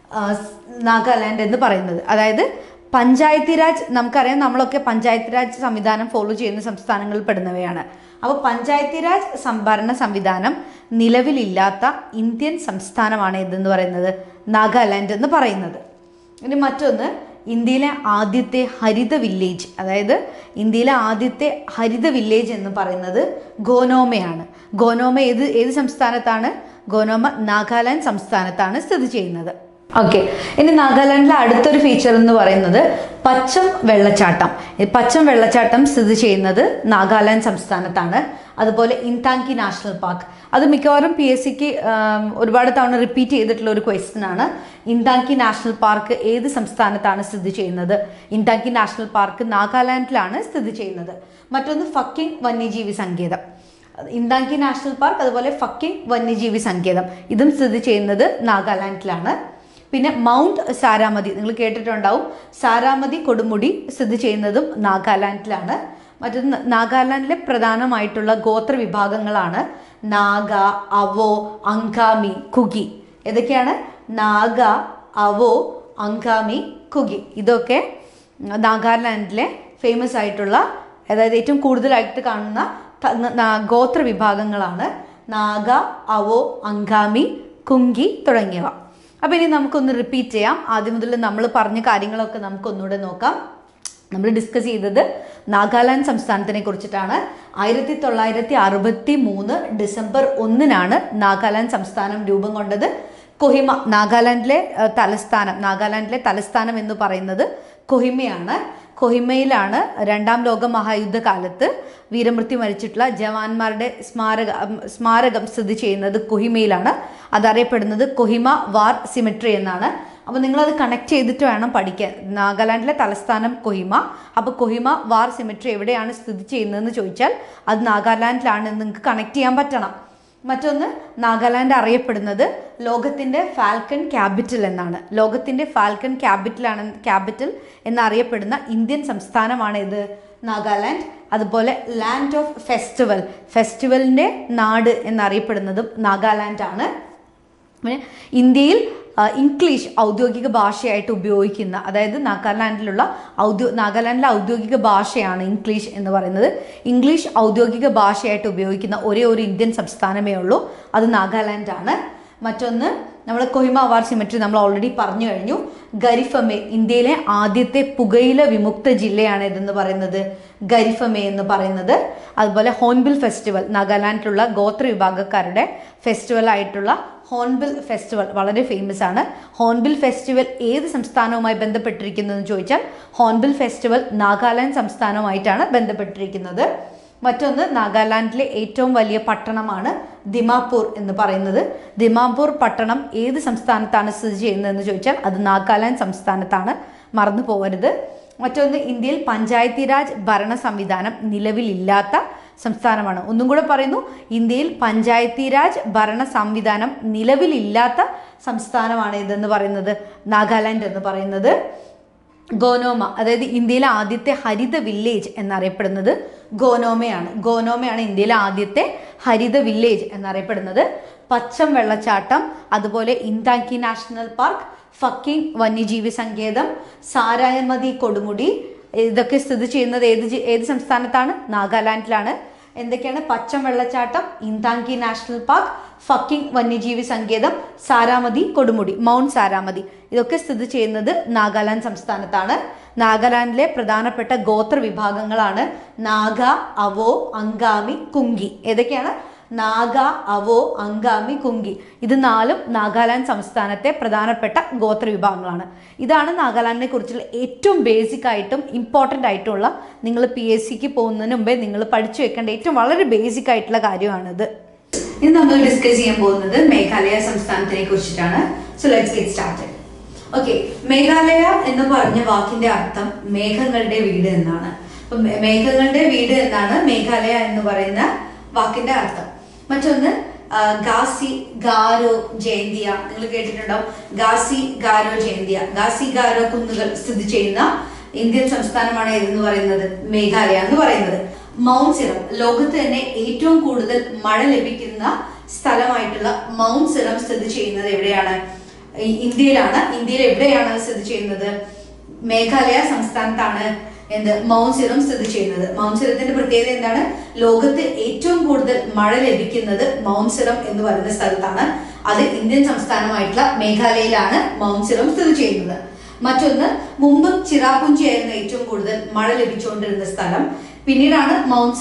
നാഗാലാൻഡ് എന്ന് പറയുന്നത്. അതായത് പഞ്ചായത്തി രാജ്, നമുക്കറിയാം നമ്മളൊക്കെ പഞ്ചായത്തി രാജ് സംവിധാനം ഫോളോ ചെയ്യുന്ന സംസ്ഥാനങ്ങളിൽ പെടുന്നവയാണ്. അപ്പോൾ പഞ്ചായത്തി രാജ് ഭരണ സംവിധാനം നിലവിലില്ലാത്ത ഇന്ത്യൻ സംസ്ഥാനമാണ് ഇതെന്ന് പറയുന്നത് നാഗാലാൻഡ് എന്ന് പറയുന്നത്. ഇനി മറ്റൊന്ന് ഇന്ത്യയിലെ ആദ്യത്തെ ഹരിത വില്ലേജ്, അതായത് ഇന്ത്യയിലെ ആദ്യത്തെ ഹരിത വില്ലേജ് എന്ന് പറയുന്നത് ഗോനോമയാണ്. ഗോനോമ ഏത് സംസ്ഥാനത്താണ്? ഗോനോമ നാഗാലാൻഡ് സംസ്ഥാനത്താണ് സ്ഥിതി ചെയ്യുന്നത്. ഓക്കെ, ഇനി നാഗാലാൻഡിലെ അടുത്തൊരു ഫീച്ചർ എന്ന് പറയുന്നത് പച്ചം വെള്ളച്ചാട്ടം. പച്ചം വെള്ളച്ചാട്ടം സ്ഥിതി ചെയ്യുന്നത് നാഗാലാൻഡ് സംസ്ഥാനത്താണ്. അതുപോലെ ഇൻതാങ്കി നാഷണൽ പാർക്ക്, അത് മിക്കവാറും PSCക്ക് ഒരുപാട് തവണ റിപ്പീറ്റ് ചെയ്തിട്ടുള്ള ഒരു ക്വസ്റ്റ്യൻ ആണ്. ഇൻതാങ്കി നാഷണൽ പാർക്ക് ഏത് സംസ്ഥാനത്താണ് സ്ഥിതി ചെയ്യുന്നത്? ഇൻതാങ്കി നാഷണൽ പാർക്ക് നാഗാലാൻഡിലാണ് സ്ഥിതി ചെയ്യുന്നത്. മറ്റൊന്ന് ഫക്കിംഗ് വന്യജീവി സങ്കേതം. ഇൻതാങ്കി നാഷണൽ പാർക്ക് അതുപോലെ ഫക്കിംഗ് വന്യജീവി സങ്കേതം ഇതും സ്ഥിതി ചെയ്യുന്നത് നാഗാലാൻഡിലാണ്. പിന്നെ മൗണ്ട് സാരാമതി, നിങ്ങൾ കേട്ടിട്ടുണ്ടാവും. സാരാമതി കൊടുമുടി സ്ഥിതി ചെയ്യുന്നതും നാഗാലാൻഡിലാണ്. മറ്റൊന്ന് നാഗാലാൻഡിലെ പ്രധാനമായിട്ടുള്ള ഗോത്ര വിഭാഗങ്ങളാണ് നാഗ, അവോ, അങ്കാമി, കുഗി. ഏതൊക്കെയാണ്? നാഗ, അവോ, അങ്കാമി, കുഗി. ഇതൊക്കെ നാഗാലാൻഡിലെ ഫേമസ് ആയിട്ടുള്ള, അതായത് ഏറ്റവും കൂടുതലായിട്ട് കാണുന്ന ഗോത്ര വിഭാഗങ്ങളാണ് നാഗ, അവോ, അങ്കാമി, കുങ്കി തുടങ്ങിയവ. അപ്പോൾ ഇനി നമുക്കൊന്ന് റിപ്പീറ്റ് ചെയ്യാം. ആദ്യം മുതൽ നമ്മൾ പറഞ്ഞ കാര്യങ്ങളൊക്കെ നമുക്കൊന്നുകൂടെ നോക്കാം. നമ്മൾ ഡിസ്കസ് ചെയ്തത് നാഗാലാൻഡ് സംസ്ഥാനത്തിനെ കുറിച്ചിട്ടാണ്. 1963 ഡിസംബർ 1 നാഗാലാൻഡ് സംസ്ഥാനം രൂപം കൊണ്ടത്. കൊഹിമ, നാഗാലാൻഡിലെ തലസ്ഥാനം എന്ന് പറയുന്നത് കൊഹിമയാണ്. കൊഹിമയിലാണ് രണ്ടാം ലോക മഹായുദ്ധകാലത്ത് വീരമൃത്യു മരിച്ചിട്ടുള്ള ജവാന്മാരുടെ സ്മാരകം സ്ഥിതി ചെയ്യുന്നത് കൊഹിമയിലാണ്. അതറിയപ്പെടുന്നത് കൊഹിമ വാർ സിമെട്രി എന്നാണ്. അപ്പോൾ നിങ്ങളത് കണക്ട് ചെയ്തിട്ട് വേണം പഠിക്കാൻ. നാഗാലാൻഡിലെ തലസ്ഥാനം കൊഹിമ. അപ്പോൾ കൊഹിമ വാർ സിമെട്രി എവിടെയാണ് സ്ഥിതി ചെയ്യുന്നതെന്ന് ചോദിച്ചാൽ അത് നാഗാലാൻഡിലാണെന്ന് നിങ്ങൾക്ക് കണക്ട് ചെയ്യാൻ പറ്റണം. മറ്റൊന്ന്, നാഗാലാൻഡ് അറിയപ്പെടുന്നത് ലോകത്തിൻ്റെ ഫാൽക്കൺ ക്യാപിറ്റൽ എന്നാണ്. ലോകത്തിൻ്റെ ഫാൽക്കൺ ക്യാപിറ്റൽ എന്നറിയപ്പെടുന്ന ഇന്ത്യൻ സംസ്ഥാനമാണ് ഇത് നാഗാലാൻഡ്. അതുപോലെ ലാൻഡ് ഓഫ് ഫെസ്റ്റിവലിൻ്റെ നാട് എന്നറിയപ്പെടുന്നതും നാഗാലാൻഡ് ആണ്. പിന്നെ ഇന്ത്യയിൽ ഇംഗ്ലീഷ് ഔദ്യോഗിക ഭാഷയായിട്ട് ഉപയോഗിക്കുന്ന, അതായത് നാഗാലാൻഡിലെ ഔദ്യോഗിക ഭാഷയാണ് ഇംഗ്ലീഷ് എന്ന് പറയുന്നത്. ഇംഗ്ലീഷ് ഔദ്യോഗിക ഭാഷയായിട്ട് ഉപയോഗിക്കുന്ന ഒരേ ഒരു ഇന്ത്യൻ സംസ്ഥാനമേ ഉള്ളൂ, അത് നാഗാലാൻഡ് ആണ്. മറ്റൊന്ന്, നമ്മൾ കൊഹിമ വാർ സിമെട്രി നമ്മൾ ഓൾറെഡി പറഞ്ഞു കഴിഞ്ഞു. ഗരിഫമേ, ഇന്ത്യയിലെ ആദ്യത്തെ പുകയില വിമുക്ത ജില്ലയാണ് ഇതെന്ന് പറയുന്നത് ഗരിഫമേ എന്ന് പറയുന്നത്. അതുപോലെ ഹോൺബിൽ ഫെസ്റ്റിവൽ, നാഗാലാൻഡിലുള്ള ഗോത്ര വിഭാഗക്കാരുടെ ഫെസ്റ്റിവൽ ആയിട്ടുള്ള ഹോൺബിൽ ഫെസ്റ്റിവൽ വളരെ ഫേമസ് ആണ്. ഹോൺബിൽ ഫെസ്റ്റിവൽ ഏത് സംസ്ഥാനവുമായി ബന്ധപ്പെട്ടിരിക്കുന്നതെന്ന് ചോദിച്ചാൽ ഹോൺബിൽ ഫെസ്റ്റിവൽ നാഗാലാൻഡ് സംസ്ഥാനവുമായിട്ടാണ് ബന്ധപ്പെട്ടിരിക്കുന്നത്. മറ്റൊന്ന്, നാഗാലാൻഡിലെ ഏറ്റവും വലിയ പട്ടണമാണ് ദിമാപൂർ എന്ന് പറയുന്നത്. ദിമാപൂർ പട്ടണം ഏത് സംസ്ഥാനത്താണ് സ്ഥിതി ചെയ്യുന്നതെന്ന് ചോദിച്ചാൽ അത് നാഗാലാൻഡ് സംസ്ഥാനത്താണ്, മറന്നു പോകരുത്. മറ്റൊന്ന്, ഇന്ത്യയിൽ പഞ്ചായത്തി രാജ് ഭരണ സംവിധാനം നിലവിലില്ലാത്ത സംസ്ഥാനമാണ്. ഒന്നും കൂടെ പറയുന്നു, ഇന്ത്യയിൽ പഞ്ചായത്തി രാജ് ഭരണ സംവിധാനം നിലവിലില്ലാത്ത സംസ്ഥാനമാണ് ഇതെന്ന് പറയുന്നത്, നാഗാലാൻഡ് എന്ന് പറയുന്നത്. ഗോനോമ, അതായത് ഇന്ത്യയിലെ ആദ്യത്തെ ഹരിത വില്ലേജ് എന്നറിയപ്പെടുന്നത് ഗോനോമയാണ് ഇന്ത്യയിലെ ആദ്യത്തെ ഹരിത വില്ലേജ് എന്നറിയപ്പെടുന്നത്. പച്ചം വെള്ളച്ചാട്ടം, അതുപോലെ ഇന്താക്കി നാഷണൽ പാർക്ക്, ഫക്കിംഗ് വന്യജീവി സങ്കേതം, സാരായമതി കൊടുമുടി, ഇതൊക്കെ സ്ഥിതി ചെയ്യുന്നത് ഏത് സംസ്ഥാനത്താണ്? നാഗാലാൻഡിലാണ്. എന്തൊക്കെയാണ്? പച്ചം വെള്ളച്ചാട്ടം, ഇന്താങ്കി നാഷണൽ പാർക്ക്, ഫക്കിംഗ് വന്യജീവി സങ്കേതം, സാരാമതി കൊടുമുടി, മൗണ്ട് സാരാമതി, ഇതൊക്കെ സ്ഥിതി ചെയ്യുന്നത് നാഗാലാൻഡ് സംസ്ഥാനത്താണ്. നാഗാലാൻഡിലെ പ്രധാനപ്പെട്ട ഗോത്ര വിഭാഗങ്ങളാണ് നാഗ, അവോ, അങ്കാമി, കുങ്കി. ഏതൊക്കെയാണ്? നാഗ, അവോ, അങ്കാമി, കുങ്കി. ഇത് 4 നാഗാലാൻഡ് സംസ്ഥാനത്തെ പ്രധാനപ്പെട്ട ഗോത്ര വിഭാഗങ്ങളാണ്. ഇതാണ് നാഗാലാൻഡിനെ കുറിച്ചുള്ള ഏറ്റവും ബേസിക് ആയിട്ടും ഇമ്പോർട്ടൻ്റ് ആയിട്ടുള്ള, നിങ്ങൾ PSCക്ക് പോകുന്നതിന് മുമ്പേ നിങ്ങൾ പഠിച്ചു വെക്കേണ്ട ഏറ്റവും വളരെ ബേസിക് ആയിട്ടുള്ള കാര്യമാണിത്. ഇന്ന് നമ്മൾ ഡിസ്കസ് ചെയ്യാൻ പോകുന്നത് മേഘാലയ സംസ്ഥാനത്തിനെ കുറിച്ചിട്ടാണ്. So let's get started. Okay, Meghalaya എന്ന് പറഞ്ഞ വാക്കിന്റെ അർത്ഥം മേഘങ്ങളുടെ വീട് എന്നാണ്. അപ്പൊ മേഘങ്ങളുടെ വീട് എന്നാണ് മേഘാലയ എന്ന് പറയുന്ന വാക്കിന്റെ അർത്ഥം. മറ്റൊന്ന് ഗാസി, ഗാരോ, ജയന്തിയ, നിങ്ങൾ കേട്ടിട്ടുണ്ടാവും. ഗാസി, ഗാരോ, ജയന്തിയ, ഗാസി, ഗാരോ കുന്നുകൾ സ്ഥിതി ചെയ്യുന്ന ഇന്ത്യൻ സംസ്ഥാനമാണ് ഏതെന്ന് പറയുന്നത്? മേഘാലയ എന്ന് പറയുന്നത്. മൗണ്ട് സിറം, ലോകത്ത് തന്നെ ഏറ്റവും കൂടുതൽ മഴ ലഭിക്കുന്ന സ്ഥലമായിട്ടുള്ള മൗണ്ട് സിറം സ്ഥിതി ചെയ്യുന്നത് എവിടെയാണ്? ഇന്ത്യയിലാണ്. ഇന്ത്യയിൽ എവിടെയാണ് സ്ഥിതി ചെയ്യുന്നത്? മേഘാലയ സംസ്ഥാനത്താണ് മൗണ്ട് സിറം സ്ഥിതി ചെയ്യുന്നത്. മൗണ്ട് സിറത്തിന്റെ പ്രത്യേകത എന്താണ്? ലോകത്ത് ഏറ്റവും കൂടുതൽ മഴ ലഭിക്കുന്നത് മൗണ്ട് സിറം എന്ന് പറയുന്ന സ്ഥലത്താണ്. അത് ഇന്ത്യൻ സംസ്ഥാനമായിട്ടുള്ള മേഘാലയയിലാണ് മൗണ്ട് സിറം സ്ഥിതി ചെയ്യുന്നത്. മറ്റൊന്ന്, മുമ്പ് ചിറാപുഞ്ചി ആയിരുന്നു ഏറ്റവും കൂടുതൽ മഴ ലഭിച്ചുകൊണ്ടിരുന്ന സ്ഥലം. പിന്നീടാണ് മൗണ്ട്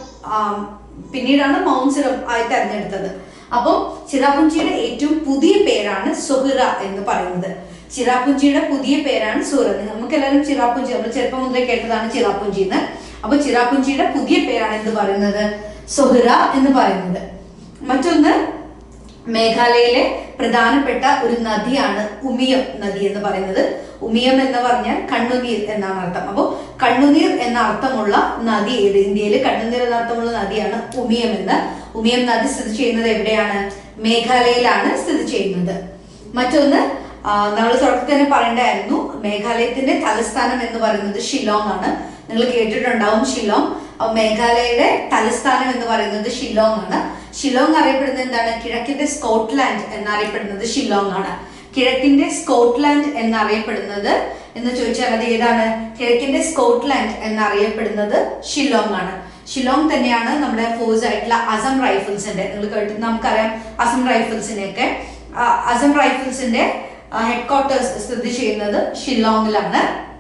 സിറം ആയി തെരഞ്ഞെടുത്തത്. അപ്പോൾ ചിറാപുഞ്ചിയുടെ ഏറ്റവും പുതിയ പേരാണ് സൊഹ്റ എന്ന് പറയുന്നത്. ചിറാപുഞ്ചിയുടെ പുതിയ പേരാണ് സൊഹ്റ. നമുക്ക് എല്ലാവരും ചിറാപുഞ്ചി, നമ്മൾ ചെറുപ്പം മുതലേ കേട്ടതാണ് ചിറാപുഞ്ചി എന്ന്. അപ്പൊ ചിറാപുഞ്ചിയുടെ പുതിയ പേരാണ് എന്ത് പറയുന്നത്? സൊഹ്റ എന്ന് പറയുന്നത്. മറ്റൊന്ന്, മേഘാലയയിലെ പ്രധാനപ്പെട്ട ഒരു നദിയാണ് ഉമിയം നദി എന്ന് പറയുന്നത്. ഉമിയം എന്ന് പറഞ്ഞാൽ കണ്ണുനീർ എന്നാണ് അർത്ഥം. അപ്പോൾ കണ്ണുനീർ എന്ന അർത്ഥമുള്ള നദി ഏത്? ഇന്ത്യയിൽ കണ്ണുനീർ എന്ന അർത്ഥമുള്ള നദിയാണ് ഉമിയം എന്ന്. ഉമിയം നദി സ്ഥിതി ചെയ്യുന്നത് എവിടെയാണ്? മേഘാലയയിലാണ് സ്ഥിതി ചെയ്യുന്നത്. മറ്റൊന്ന്, നമ്മൾ തുടക്കത്തിൽ തന്നെ പറയേണ്ടായിരുന്നു, മേഘാലയത്തിന്റെ തലസ്ഥാനം എന്ന് പറയുന്നത് ഷില്ലോങ് ആണ്. നിങ്ങൾ കേട്ടിട്ടുണ്ടാവും ഷില്ലോങ്. മേഘാലയയുടെ തലസ്ഥാനം എന്ന് പറയുന്നത് ഷില്ലോങ് ആണ്. ഷില്ലോങ് അറിയപ്പെടുന്നത് എന്താണ്? കിഴക്കിന്റെ സ്കോട്ട്ലാൻഡ് എന്നറിയപ്പെടുന്നത് ഷില്ലോങ് ആണ്. കിഴക്കിന്റെ സ്കോട്ട്ലാൻഡ് എന്നറിയപ്പെടുന്നത് എന്ന് ചോദിച്ചാൽ അത് ഏതാണ്? കിഴക്കിന്റെ സ്കോട്ട്ലാൻഡ് എന്നറിയപ്പെടുന്നത് ഷില്ലോങ് ആണ്. ഷില്ലോങ് തന്നെയാണ് നമ്മുടെ ഫോഴ്സ് ആയിട്ടുള്ള അസം റൈഫിൾസിന്റെ, നിങ്ങൾ കേട്ട് നമുക്കറിയാം അസം റൈഫിൾസിനെയൊക്കെ. അസം റൈഫിൾസിന്റെ ഹെഡ് ക്വാർട്ടേഴ്സ് സ്ഥിതി ചെയ്യുന്നത് ഷില്ലോങ്ങിലാണ്.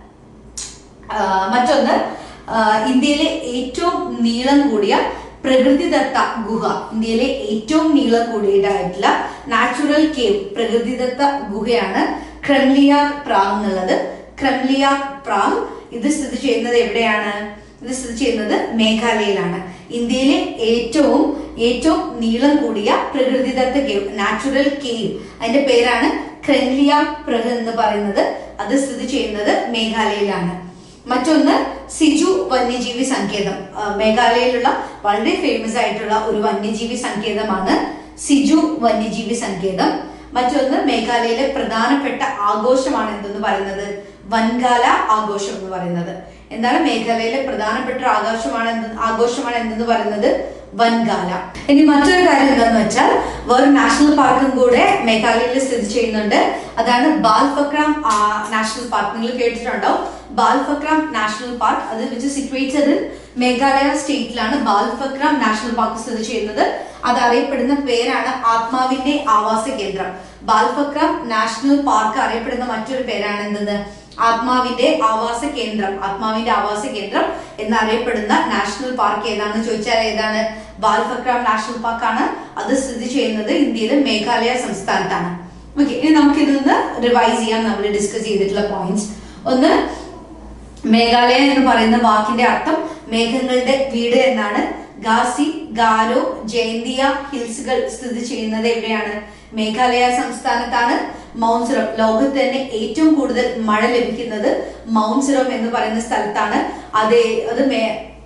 മറ്റൊന്ന്, ഇന്ത്യയിലെ ഏറ്റവും നീളം കൂടിയ പ്രകൃതിദത്ത ഗുഹ, ഇന്ത്യയിലെ ഏറ്റവും നീളം കൂടിയതായിട്ടുള്ള നാച്ചുറൽ കേവ് പ്രകൃതിദത്ത ഗുഹയാണ് ക്രെംലിയാർ പ്രാഗ് എന്നുള്ളത്. ക്രെംലിയാർ പ്രാഗ് ഇത് സ്ഥിതി ചെയ്യുന്നത് എവിടെയാണ്? ഇത് സ്ഥിതി ചെയ്യുന്നത് മേഘാലയയിലാണ്. ഇന്ത്യയിലെ ഏറ്റവും നീളം കൂടിയ പ്രകൃതിദത്ത കേവ്, നാച്ചുറൽ കേവ്, അതിന്റെ പേരാണ് ക്രെംലിയാർ പ്രാഗ് എന്ന് പറയുന്നത്. അത് സ്ഥിതി ചെയ്യുന്നത് മേഘാലയയിലാണ്. മറ്റൊന്ന്, സിജു വന്യജീവി സങ്കേതം. മേഘാലയയിലുള്ള വളരെ ഫേമസ് ആയിട്ടുള്ള ഒരു വന്യജീവി സങ്കേതമാണ് സിജു വന്യജീവി സങ്കേതം. മറ്റൊന്ന്, മേഘാലയയിലെ പ്രധാനപ്പെട്ട ആഘോഷമാണ് എന്തെന്ന് പറയുന്നത്? വൻകാല ആഘോഷം എന്ന് പറയുന്നത്. എന്താണ് മേഘാലയയിലെ പ്രധാനപ്പെട്ട ആഘോഷമാണ് എന്തെന്ന് പറയുന്നത്? വൻകാല. ഇനി മറ്റൊരു കാര്യം എന്താന്ന് വെച്ചാൽ, വേറെ നാഷണൽ പാർക്കും കൂടെ മേഘാലയയിൽ സ്ഥിതി ചെയ്യുന്നുണ്ട്. അതാണ് ബാൽഫക്രാം നാഷണൽ പാർക്ക്. നിങ്ങൾ കേട്ടിട്ടുണ്ടാവും ബാൽഫക്രാം നാഷണൽ പാർക്ക്. അത് വിച്ച് സിറ്റുവേറ്റഡ് ഇൻ മേഘാലയ സ്റ്റേറ്റിലാണ് ബാൽഫക്രാം നാഷണൽ പാർക്ക് സ്ഥിതി ചെയ്യുന്നത്. അത് അറിയപ്പെടുന്ന പേരാണ് ആത്മാവിന്റെ ആവാസ കേന്ദ്രം. ബാൽഫക്രാം നാഷണൽ പാർക്ക് അറിയപ്പെടുന്ന മറ്റൊരു പേരാണ് എന്തെന്ന്? ആത്മാവിന്റെ ആവാസ കേന്ദ്രം. ആത്മാവിന്റെ ആവാസ കേന്ദ്രം എന്നറിയപ്പെടുന്ന നാഷണൽ പാർക്ക് ഏതാണെന്ന് ചോദിച്ചാൽ ഏതാണ്? ബാൽഫക്രാം നാഷണൽ പാർക്ക് ആണ്. അത് സ്ഥിതി ചെയ്യുന്നത് ഇന്ത്യയിലെ മേഘാലയ സംസ്ഥാനത്താണ്. ഓക്കെ, ഇനി നമുക്ക് ഇതൊന്ന് റിവൈസ് ചെയ്യാം. നമ്മൾ ഡിസ്കസ് ചെയ്തിട്ടുള്ള പോയിന്റ്സ്. ഒന്ന്, മേഘാലയ എന്ന് പറയുന്ന വാക്കിന്റെ അർത്ഥം മേഘങ്ങളുടെ വീട് എന്നാണ്. ഗാസി, ഗാരോ, ജയന്തിയ ഹിൽസുകൾ സ്ഥിതി ചെയ്യുന്നത് എവിടെയാണ്? മേഘാലയ സംസ്ഥാനത്താണ്. മൗണ്ട് സിറം, ലോകത്ത് തന്നെ ഏറ്റവും കൂടുതൽ മഴ ലഭിക്കുന്നത് മൗണ്ട് സിറം എന്ന് പറയുന്ന സ്ഥലത്താണ്. അത്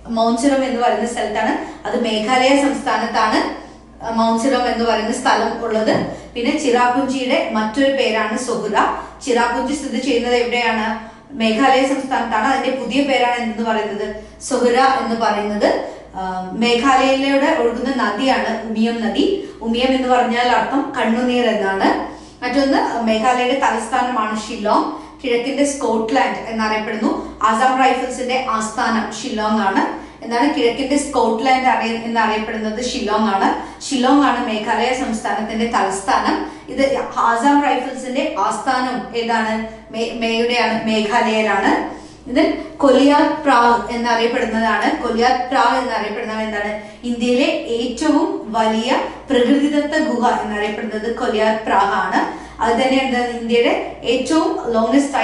മൗണ്ട് സിറോം എന്ന് പറയുന്ന സ്ഥലത്താണ്. അത് മേഘാലയ സംസ്ഥാനത്താണ് മൗണ്ട് സിറോം എന്ന് പറയുന്ന സ്ഥലം ഉള്ളത്. പിന്നെ ചിറാപുഞ്ചിയുടെ മറ്റൊരു പേരാണ് സൊഹുര. ചിറാപുഞ്ചി സ്ഥിതി ചെയ്യുന്നത് എവിടെയാണ്? മേഘാലയ സംസ്ഥാനത്താണ്. അതിന്റെ പുതിയ പേരാണ് എന്തെന്ന് പറയുന്നത്? സൊഹുര എന്ന് പറയുന്നത്. മേഘാലയയിലൂടെ ഒഴുകുന്ന നദിയാണ് ഉമിയം നദി. ഉമിയം എന്ന് പറഞ്ഞാൽ അർത്ഥം കണ്ണുനീർ എന്നാണ്. മറ്റൊന്ന്, മേഘാലയയുടെ തലസ്ഥാനമാണ് ഷില്ലോങ്. കിഴക്കിന്റെ സ്കോട്ട്ലാൻഡ് എന്നറിയപ്പെടുന്നു. ആസാം റൈഫിൾസിന്റെ ആസ്ഥാനം ഷില്ലോങ് ആണ്. എന്താണ് കിഴക്കിന്റെ സ്കോട്ട്ലാൻഡ് എന്നറിയപ്പെടുന്നത്? ഷില്ലോങ് ആണ്. ഷില്ലോങ് ആണ് മേഘാലയ സംസ്ഥാനത്തിന്റെ തലസ്ഥാനം. ഇത് ആസാം റൈഫിൾസിന്റെ ആസ്ഥാനം ഏതാണ്? മേഘാലയയിലാണ്. ഇത് കൊലിയാത് പ്രാഗ് എന്നറിയപ്പെടുന്നതാണ്. കൊലിയാത് പ്രാഗ് എന്നറിയപ്പെടുന്നത് എന്താണ്? ഇന്ത്യയിലെ ഏറ്റവും വലിയ പ്രകൃതിദത്ത ഗുഹ എന്നറിയപ്പെടുന്നത് കൊലിയാത് പ്രാഗ് ആണ്. അത് തന്നെ എന്താണ്? ഇന്ത്യയുടെ ഏറ്റവും ലോങ്സ്റ്റ്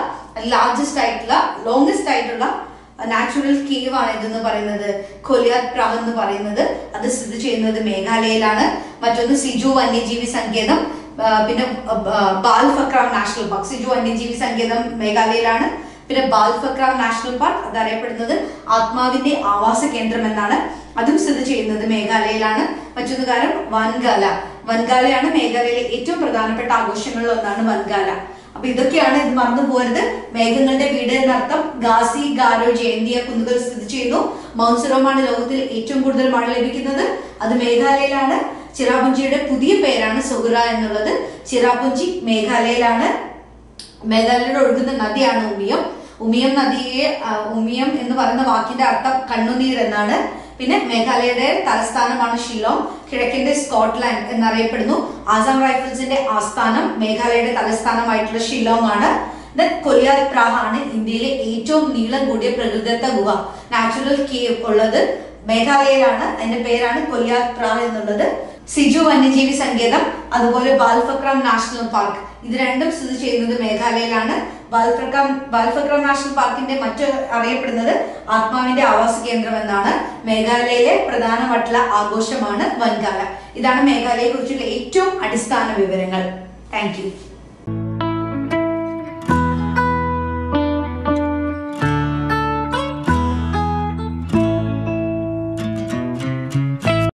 ആയിട്ടുള്ള നാച്ചുറൽ കേവ് ആണ് ഇതെന്ന് പറയുന്നത് കൊലിയാത് പ്രാഗ് എന്ന് പറയുന്നത്. അത് സ്ഥിതി ചെയ്യുന്നത് മേഘാലയയിലാണ്. മറ്റൊന്ന് സിജു വന്യജീവി സങ്കേതം, പിന്നെ ബാൽഫക്രാം നാഷണൽ പാർക്ക്. സിജു വന്യജീവി സങ്കേതം മേഘാലയയിലാണ്. പിന്നെ ബാൽഫക്രാം നാഷണൽ പാർക്ക് അതറിയപ്പെടുന്നത് ആത്മാവിന്റെ ആവാസ കേന്ദ്രം എന്നാണ്. അതും സ്ഥിതി ചെയ്യുന്നത് മേഘാലയയിലാണ്. മറ്റൊന്ന് കാര്യം വൻഗാലയാണ് മേഘാലയയിലെ ഏറ്റവും പ്രധാനപ്പെട്ട ആഘോഷങ്ങളിൽ ഒന്നാണ് വൻഗാല. അപ്പൊ ഇതൊക്കെയാണ്. ഇത് മറന്നു പോരുത്. മേഘങ്ങളുടെ വീട് എന്നർത്ഥം. ഗാസി, ഗാരോ, ജയന്തിയ കുന്നുകൾ സ്ഥിതി ചെയ്യുന്നു. മൗണ്ട് സിറോമാണ് ലോകത്തിൽ ഏറ്റവും കൂടുതൽ മഴ ലഭിക്കുന്നത്. അത് മേഘാലയയിലാണ്. ചിറാപുഞ്ചിയുടെ പുതിയ പേരാണ് സൊഹുര എന്നുള്ളത്. ചിറാപുഞ്ചി മേഘാലയയിലാണ്. മേഘാലയയുടെ ഒഴുകുന്ന നദിയാണ് ഉമിയം. ഉമിയം എന്ന് പറയുന്ന വാക്കിന്റെ അർത്ഥം കണ്ണുനീർ എന്നാണ്. പിന്നെ മേഘാലയയുടെ തലസ്ഥാനമാണ് ഷില്ലോങ്. കിഴക്കിന്റെ സ്കോട്ട്ലാൻഡ് എന്നറിയപ്പെടുന്നു. ആസാം റൈഫിൾസിന്റെ ആസ്ഥാനം മേഘാലയയുടെ തലസ്ഥാനമായിട്ടുള്ള ഷില്ലോങ് ആണ്. കൊലിയാത് പ്രാഗ് ആണ് ഇന്ത്യയിലെ ഏറ്റവും നീളം കൂടിയ പ്രകൃതിദത്ത ഗുഹ, നാച്ചുറൽ കേവ് ഉള്ളത് മേഘാലയയിലാണ്. അതിന്റെ പേരാണ് കൊലിയാത് പ്രാഗ് എന്നുള്ളത്. സിജു വന്യജീവി സങ്കേതം, അതുപോലെ ബാൽഫക്രാം നാഷണൽ പാർക്ക്, ഇത് രണ്ടും സ്ഥിതി ചെയ്യുന്നത് മേഘാലയയിലാണ്. ബാൽഫക്രാം നാഷണൽ പാർക്കിന്റെ മറ്റു അറിയപ്പെടുന്നത് ആത്മാവിന്റെ ആവാസ കേന്ദ്രം എന്നാണ്. മേഘാലയയിലെ പ്രധാനമായിട്ടുള്ള ആഘോഷമാണ് വൻഗാല. ഇതാണ് മേഘാലയയെ കുറിച്ചുള്ള ഏറ്റവും അടിസ്ഥാന വിവരങ്ങൾ. Thank U.